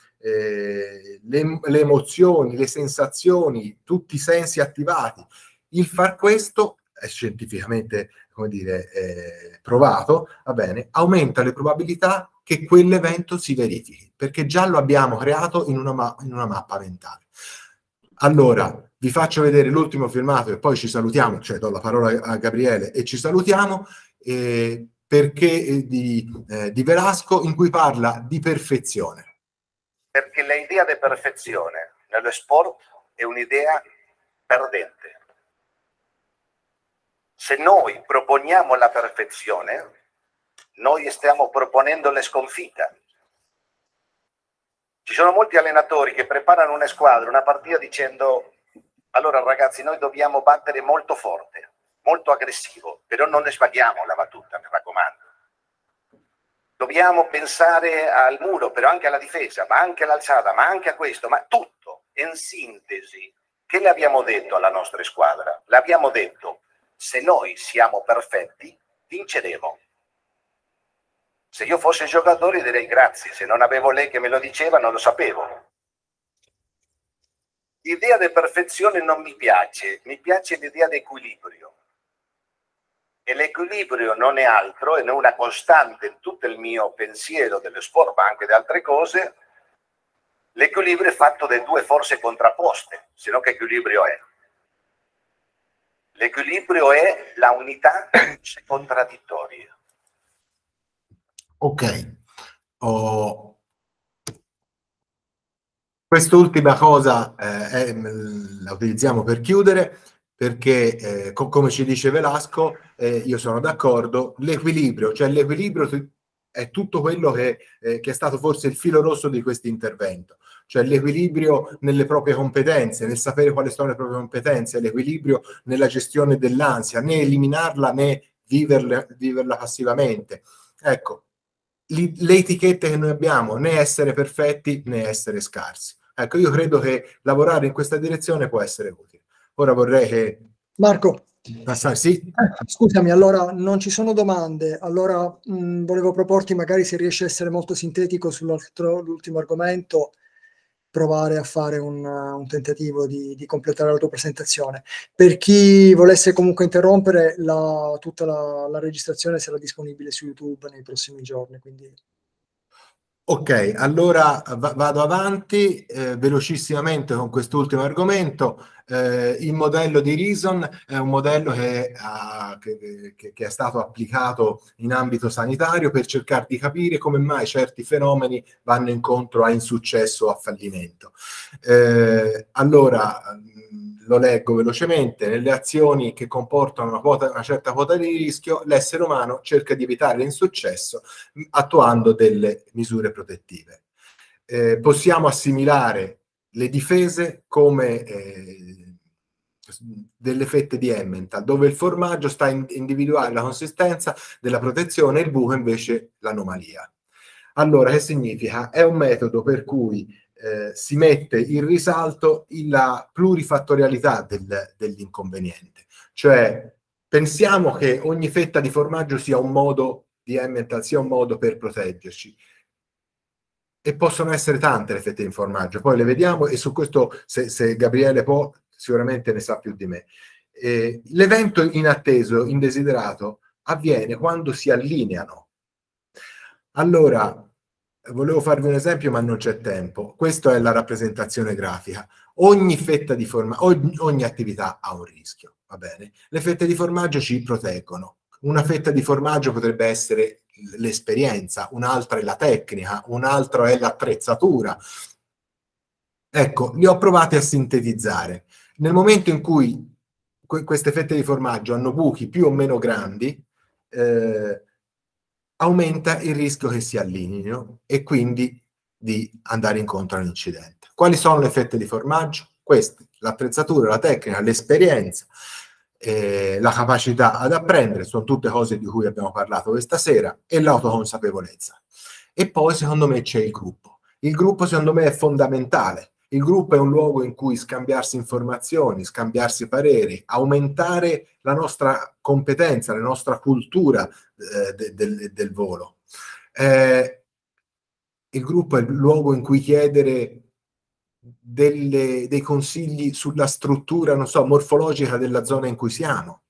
emozioni, le sensazioni, tutti i sensi attivati. Il far questo è scientificamente, come dire, provato, va bene, aumenta le probabilità che quell'evento si verifichi, perché già lo abbiamo creato in una mappa mentale. Allora, vi faccio vedere l'ultimo filmato e poi ci salutiamo, cioè do la parola a Gabriele e ci salutiamo, perché di Velasco, in cui parla di perfezione. Perché l'idea di perfezione nello sport è un'idea perdente. Se noi proponiamo la perfezione, noi stiamo proponendo la sconfitta. Ci sono molti allenatori che preparano una squadra, una partita dicendo: allora ragazzi, noi dobbiamo battere molto forte, molto aggressivo, però non ne sbagliamo la battuta, mi raccomando. Dobbiamo pensare al muro, però anche alla difesa, ma anche all'alzata, ma anche a questo, ma tutto in sintesi. Che le abbiamo detto alla nostra squadra? Le abbiamo detto: se noi siamo perfetti, vinceremo. Se io fossi giocatore direi grazie, se non avevo lei che me lo diceva non lo sapevo. L'idea di perfezione non mi piace l'idea di equilibrio. E l'equilibrio non è altro, e non una costante in tutto il mio pensiero dello sport, ma anche di altre cose. L'equilibrio è fatto da due forze contrapposte, se no che equilibrio è? L'equilibrio è la unità contraddittoria. Ok. Quest'ultima cosa la utilizziamo per chiudere, perché come ci dice Velasco, io sono d'accordo, l'equilibrio è tutto quello che è stato forse il filo rosso di questo intervento, cioè l'equilibrio nelle proprie competenze, nel sapere quali sono le proprie competenze, l'equilibrio nella gestione dell'ansia, né eliminarla né viverla passivamente. Ecco, le etichette che noi abbiamo, né essere perfetti né essere scarsi. Ecco, io credo che lavorare in questa direzione può essere utile. Ora vorrei che... Marco, sì. Scusami, allora non ci sono domande, allora volevo proporti, magari se riesci a essere molto sintetico sull'ultimo argomento, provare a fare un tentativo di completare la tua presentazione. Per chi volesse comunque interrompere, tutta la registrazione sarà disponibile su YouTube nei prossimi giorni, quindi... Ok, allora vado avanti velocissimamente con quest'ultimo argomento. Il modello di Reason è un modello che è stato applicato in ambito sanitario per cercare di capire come mai certi fenomeni vanno incontro a insuccesso o a fallimento. Allora, lo leggo velocemente. Nelle azioni che comportano una certa quota di rischio, l'essere umano cerca di evitare l'insuccesso attuando delle misure protettive. Possiamo assimilare le difese come delle fette di Emmental, dove il formaggio sta a individuare la consistenza della protezione e il buco invece l'anomalia. Allora, che significa? È un metodo per cui si mette in risalto la plurifattorialità dell'inconveniente. Cioè, pensiamo che ogni fetta di formaggio sia un modo di Emmental, sia un modo per proteggerci. E possono essere tante le fette di formaggio, poi le vediamo, e su questo, se Gabriele può, sicuramente ne sa più di me. L'evento inatteso, indesiderato, avviene quando si allineano. Allora, volevo farvi un esempio, ma non c'è tempo. Questa è la rappresentazione grafica. Ogni fetta di formaggio, ogni attività ha un rischio, va bene? Le fette di formaggio ci proteggono. Una fetta di formaggio potrebbe essere l'esperienza, un'altra è la tecnica, un'altra è l'attrezzatura. Ecco, li ho provati a sintetizzare. Nel momento in cui queste fette di formaggio hanno buchi più o meno grandi, aumenta il rischio che si allineino e quindi di andare incontro a un incidente. Quali sono le fette di formaggio? Queste: l'attrezzatura, la tecnica, l'esperienza, la capacità ad apprendere, sono tutte cose di cui abbiamo parlato questa sera, e l'autoconsapevolezza. E poi, secondo me, c'è il gruppo. Il gruppo, secondo me, è fondamentale. Il gruppo è un luogo in cui scambiarsi informazioni, scambiarsi pareri, aumentare la nostra competenza, la nostra cultura del volo. Il gruppo è il luogo in cui chiedere dei consigli sulla struttura, non so, morfologica della zona in cui siamo.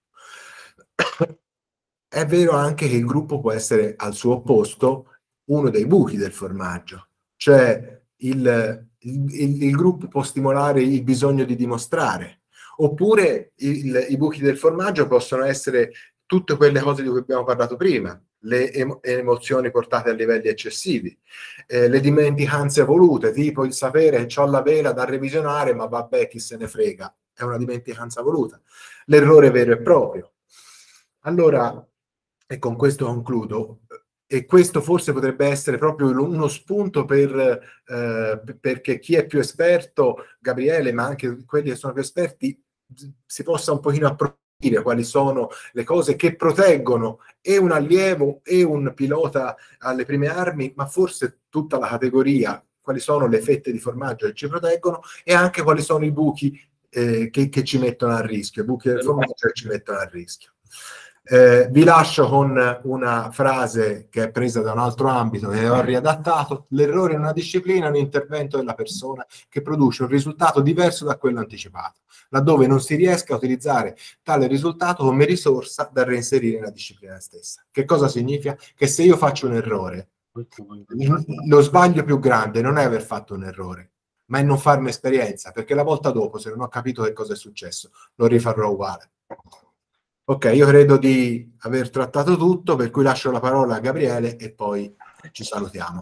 È vero anche che il gruppo può essere, al suo opposto, uno dei buchi del formaggio, cioè il gruppo può stimolare il bisogno di dimostrare, oppure i buchi del formaggio possono essere tutte quelle cose di cui abbiamo parlato prima, le emozioni portate a livelli eccessivi, le dimenticanze volute, tipo il sapere che ho la vela da revisionare, ma vabbè, chi se ne frega, è una dimenticanza voluta, l'errore vero e proprio. Allora, e con questo concludo, e questo forse potrebbe essere proprio uno spunto perché chi è più esperto, Gabriele, ma anche quelli che sono più esperti, si possa un pochino approfondire quali sono le cose che proteggono e un allievo e un pilota alle prime armi, ma forse tutta la categoria, quali sono le fette di formaggio che ci proteggono, e anche quali sono i buchi che ci mettono a rischio, i buchi del formaggio che ci mettono a rischio. Vi lascio con una frase che è presa da un altro ambito e ho riadattato: l'errore in una disciplina è un intervento della persona che produce un risultato diverso da quello anticipato, laddove non si riesca a utilizzare tale risultato come risorsa da reinserire nella disciplina stessa. Che cosa significa? Che se io faccio un errore, lo sbaglio più grande non è aver fatto un errore, ma è non farmi esperienza, perché la volta dopo, se non ho capito che cosa è successo, lo rifarò uguale. Ok, io credo di aver trattato tutto, per cui lascio la parola a Gabriele e poi ci salutiamo.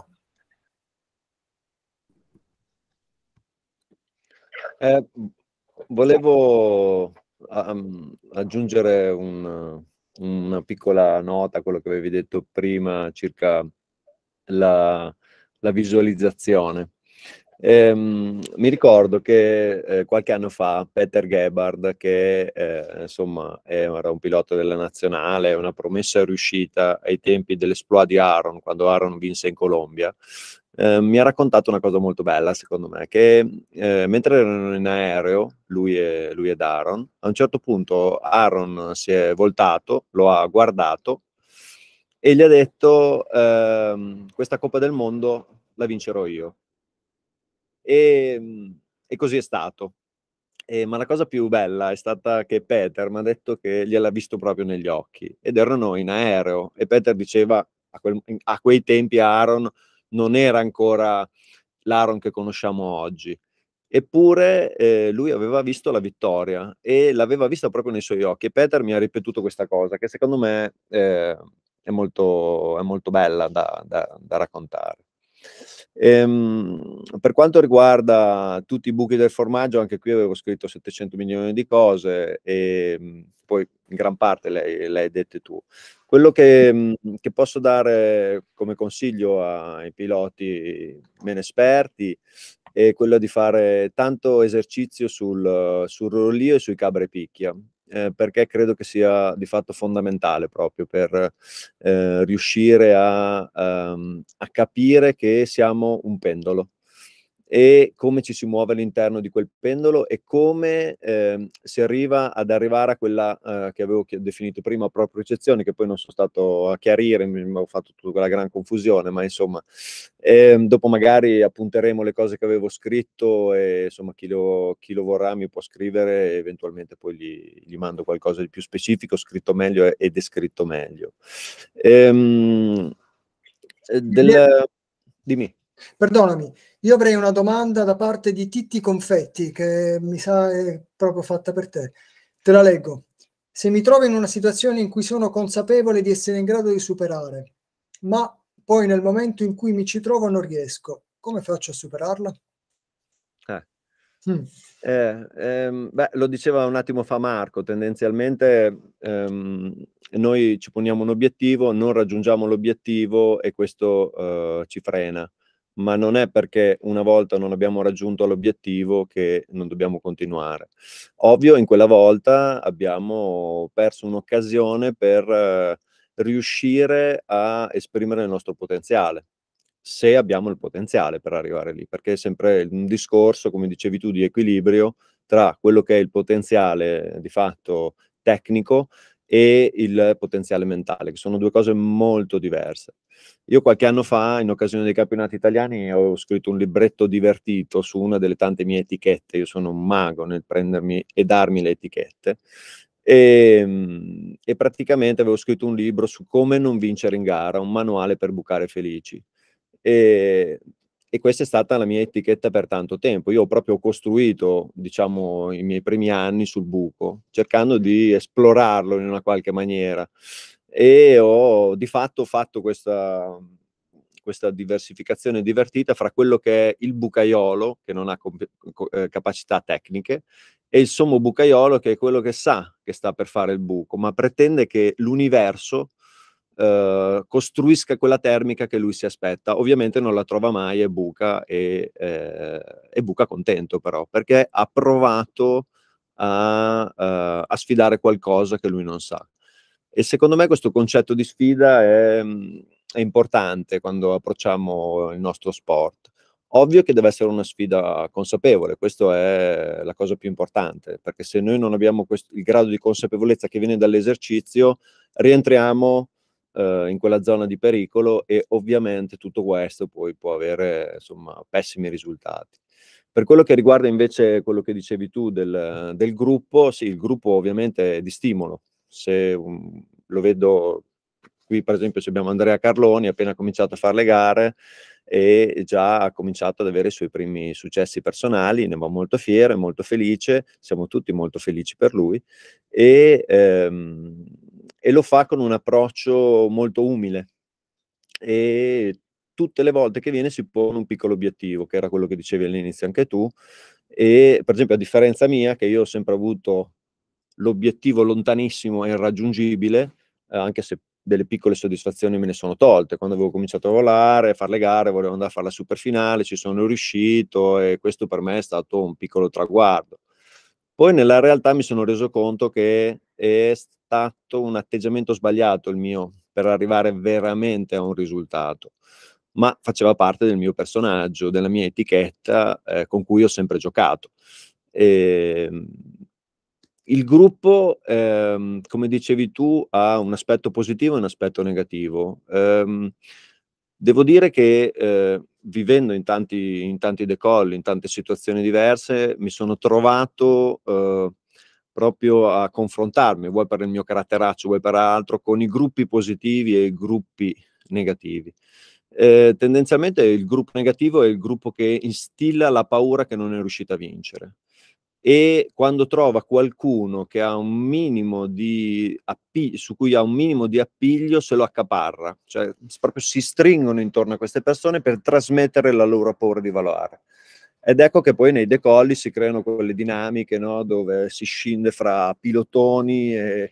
Volevo aggiungere una piccola nota a quello che avevi detto prima circa la visualizzazione. Mi ricordo che qualche anno fa Peter Gebhard, che insomma era un pilota della nazionale, una promessa riuscita ai tempi dell'esploit di Aaron, quando Aaron vinse in Colombia, mi ha raccontato una cosa molto bella, secondo me, che mentre erano in aereo, lui ed Aaron, a un certo punto Aaron si è voltato, lo ha guardato e gli ha detto: questa Coppa del Mondo la vincerò io. E così è stato. Ma la cosa più bella è stata che Peter mi ha detto che gliel'ha visto proprio negli occhi, ed erano in aereo, e Peter diceva a quei tempi Aaron non era ancora l'Aaron che conosciamo oggi, eppure lui aveva visto la vittoria e l'aveva vista proprio nei suoi occhi, e Peter mi ha ripetuto questa cosa che secondo me è molto bella da raccontare. Per quanto riguarda tutti i buchi del formaggio, anche qui avevo scritto 700 milioni di cose e poi in gran parte le hai dette tu. Quello che posso dare come consiglio ai piloti meno esperti è quello di fare tanto esercizio sul rollio e sui cabrepicchia, perché credo che sia di fatto fondamentale proprio per riuscire a capire che siamo un pendolo e come ci si muove all'interno di quel pendolo e come si arriva ad arrivare a quella che avevo definito prima propriocezione, che poi non sono stato a chiarire, mi ho fatto tutta quella gran confusione, ma insomma dopo magari appunteremo le cose che avevo scritto e insomma chi lo vorrà mi può scrivere e eventualmente poi gli mando qualcosa di più specifico, scritto meglio e descritto meglio. Dimmi. Perdonami, io avrei una domanda da parte di Titti Confetti, che mi sa è proprio fatta per te. Te la leggo. Se mi trovo in una situazione in cui sono consapevole di essere in grado di superare, ma poi nel momento in cui mi ci trovo non riesco, come faccio a superarla? Beh, lo diceva un attimo fa Marco, tendenzialmente noi ci poniamo un obiettivo, non raggiungiamo l'obiettivo e questo ci frena, ma non è perché una volta non abbiamo raggiunto l'obiettivo che non dobbiamo continuare. Ovvio, in quella volta abbiamo perso un'occasione per riuscire a esprimere il nostro potenziale, se abbiamo il potenziale per arrivare lì, perché è sempre un discorso, come dicevi tu, di equilibrio tra quello che è il potenziale di fatto tecnico e il potenziale mentale, che sono due cose molto diverse. Io qualche anno fa, in occasione dei campionati italiani, ho scritto un libretto divertito su una delle tante mie etichette. Io sono un mago nel prendermi e darmi le etichette. E praticamente avevo scritto un libro su come non vincere in gara, un manuale per bucare felici. E questa è stata la mia etichetta per tanto tempo. Io ho proprio costruito, diciamo, i miei primi anni sul buco, cercando di esplorarlo in una qualche maniera, e ho di fatto fatto questa diversificazione divertita fra quello che è il bucaiolo, che non ha capacità tecniche, e il sommo bucaiolo, che è quello che sa che sta per fare il buco, ma pretende che l'universo costruisca quella termica che lui si aspetta. Ovviamente non la trova mai e buca, e buca contento però, perché ha provato a sfidare qualcosa che lui non sa. E secondo me questo concetto di sfida è importante quando approcciamo il nostro sport. Ovvio che deve essere una sfida consapevole, questa è la cosa più importante, perché se noi non abbiamo il grado di consapevolezza che viene dall'esercizio, rientriamo in quella zona di pericolo e ovviamente tutto questo poi può avere, insomma, pessimi risultati. Per quello che riguarda invece quello che dicevi tu del gruppo, sì, il gruppo ovviamente è di stimolo. Se lo vedo qui, per esempio, se abbiamo Andrea Carloni, ha appena cominciato a fare le gare e già ha cominciato ad avere i suoi primi successi personali, ne va molto fiero, è molto felice, siamo tutti molto felici per lui e lo fa con un approccio molto umile e tutte le volte che viene si pone un piccolo obiettivo, che era quello che dicevi all'inizio anche tu, e per esempio a differenza mia, che io ho sempre avuto l'obiettivo lontanissimo e irraggiungibile, anche se delle piccole soddisfazioni me ne sono tolte. Quando avevo cominciato a volare, a fare le gare, volevo andare a fare la super finale, ci sono riuscito e questo per me è stato un piccolo traguardo. Poi nella realtà mi sono reso conto che è stato un atteggiamento sbagliato il mio per arrivare veramente a un risultato, ma faceva parte del mio personaggio, della mia etichetta con cui ho sempre giocato. Il gruppo, come dicevi tu, ha un aspetto positivo e un aspetto negativo. Devo dire che vivendo in tanti decolli, in tante situazioni diverse, mi sono trovato proprio a confrontarmi, vuoi per il mio caratteraccio, vuoi per altro, con i gruppi positivi e i gruppi negativi. Tendenzialmente il gruppo negativo è il gruppo che instilla la paura che non è riuscito a vincere. E quando trova qualcuno che ha un minimo di su cui ha un minimo di appiglio, se lo accaparra, cioè proprio si stringono intorno a queste persone per trasmettere la loro paura di volare. Ed ecco che poi nei decolli si creano quelle dinamiche, no, dove si scinde fra pilotoni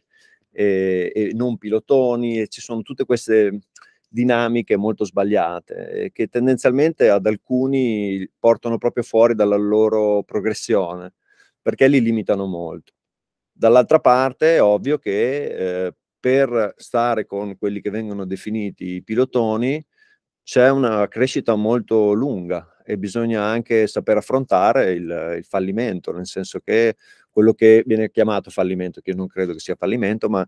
e non pilotoni, e ci sono tutte queste dinamiche molto sbagliate che tendenzialmente ad alcuni portano proprio fuori dalla loro progressione, perché li limitano molto. Dall'altra parte è ovvio che per stare con quelli che vengono definiti i pilotoni c'è una crescita molto lunga e bisogna anche saper affrontare il fallimento, nel senso che quello che viene chiamato fallimento, che io non credo che sia fallimento, ma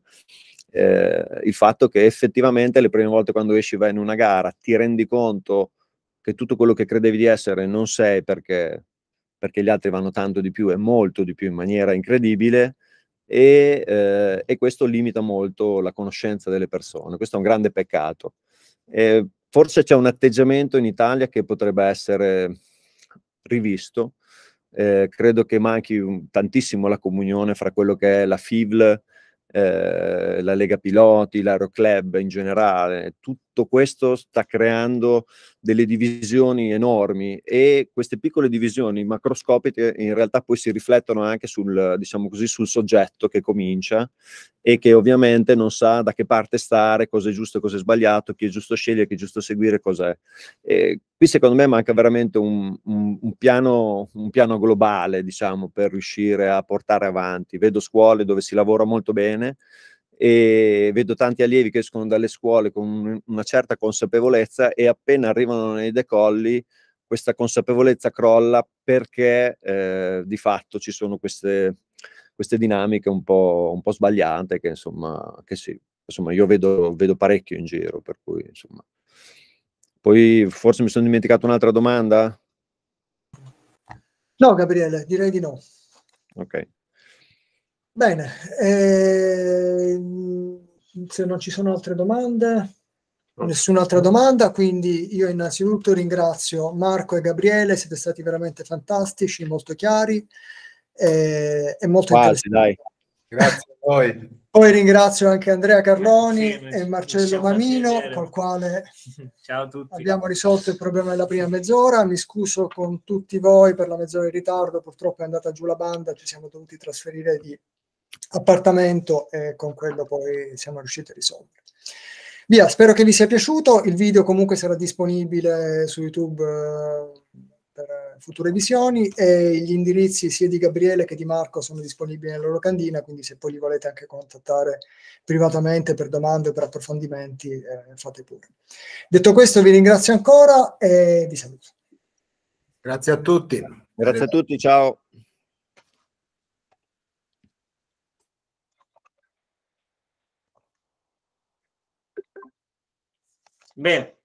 il fatto che effettivamente le prime volte quando esci, vai in una gara, ti rendi conto che tutto quello che credevi di essere non sei, perché gli altri vanno tanto di più e molto di più in maniera incredibile, e questo limita molto la conoscenza delle persone. Questo è un grande peccato. Forse c'è un atteggiamento in Italia che potrebbe essere rivisto. Credo che manchi tantissimo la comunione fra quello che è la FIVL, la Lega Piloti, l'Aeroclub in generale. Tutto questo sta creando delle divisioni enormi e queste piccole divisioni macroscopiche in realtà poi si riflettono anche sul, diciamo così, sul soggetto che comincia e che ovviamente non sa da che parte stare, cosa è giusto e cosa è sbagliato, chi è giusto scegliere, chi è giusto seguire, cos'è. Qui secondo me manca veramente un piano globale, diciamo, per riuscire a portare avanti. Vedo scuole dove si lavora molto bene e vedo tanti allievi che escono dalle scuole con una certa consapevolezza e appena arrivano nei decolli questa consapevolezza crolla perché di fatto ci sono queste dinamiche un po' sbagliate che insomma io vedo parecchio in giro, per cui insomma. Poi forse mi sono dimenticato un'altra domanda? No, Gabriele, direi di no. Ok. Bene, se non ci sono altre domande, nessun'altra domanda, quindi io innanzitutto ringrazio Marco e Gabriele, siete stati veramente fantastici, molto chiari e molto interessanti. Dai. Grazie a voi. Poi ringrazio anche Andrea Carloni e Marcello Mamino, col quale Ciao a tutti. abbiamo risolto il problema della prima mezz'ora. Mi scuso con tutti voi per la mezz'ora in ritardo, purtroppo è andata giù la banda, ci siamo dovuti trasferire di appartamento e con quello poi siamo riusciti a risolvere. Via, spero che vi sia piaciuto. Il video comunque sarà disponibile su YouTube per future visioni e gli indirizzi sia di Gabriele che di Marco sono disponibili nella loro candina, quindi se poi li volete anche contattare privatamente per domande o per approfondimenti, fate pure. Detto questo vi ringrazio ancora e vi saluto. Grazie a tutti. Grazie a tutti, ciao. Bene.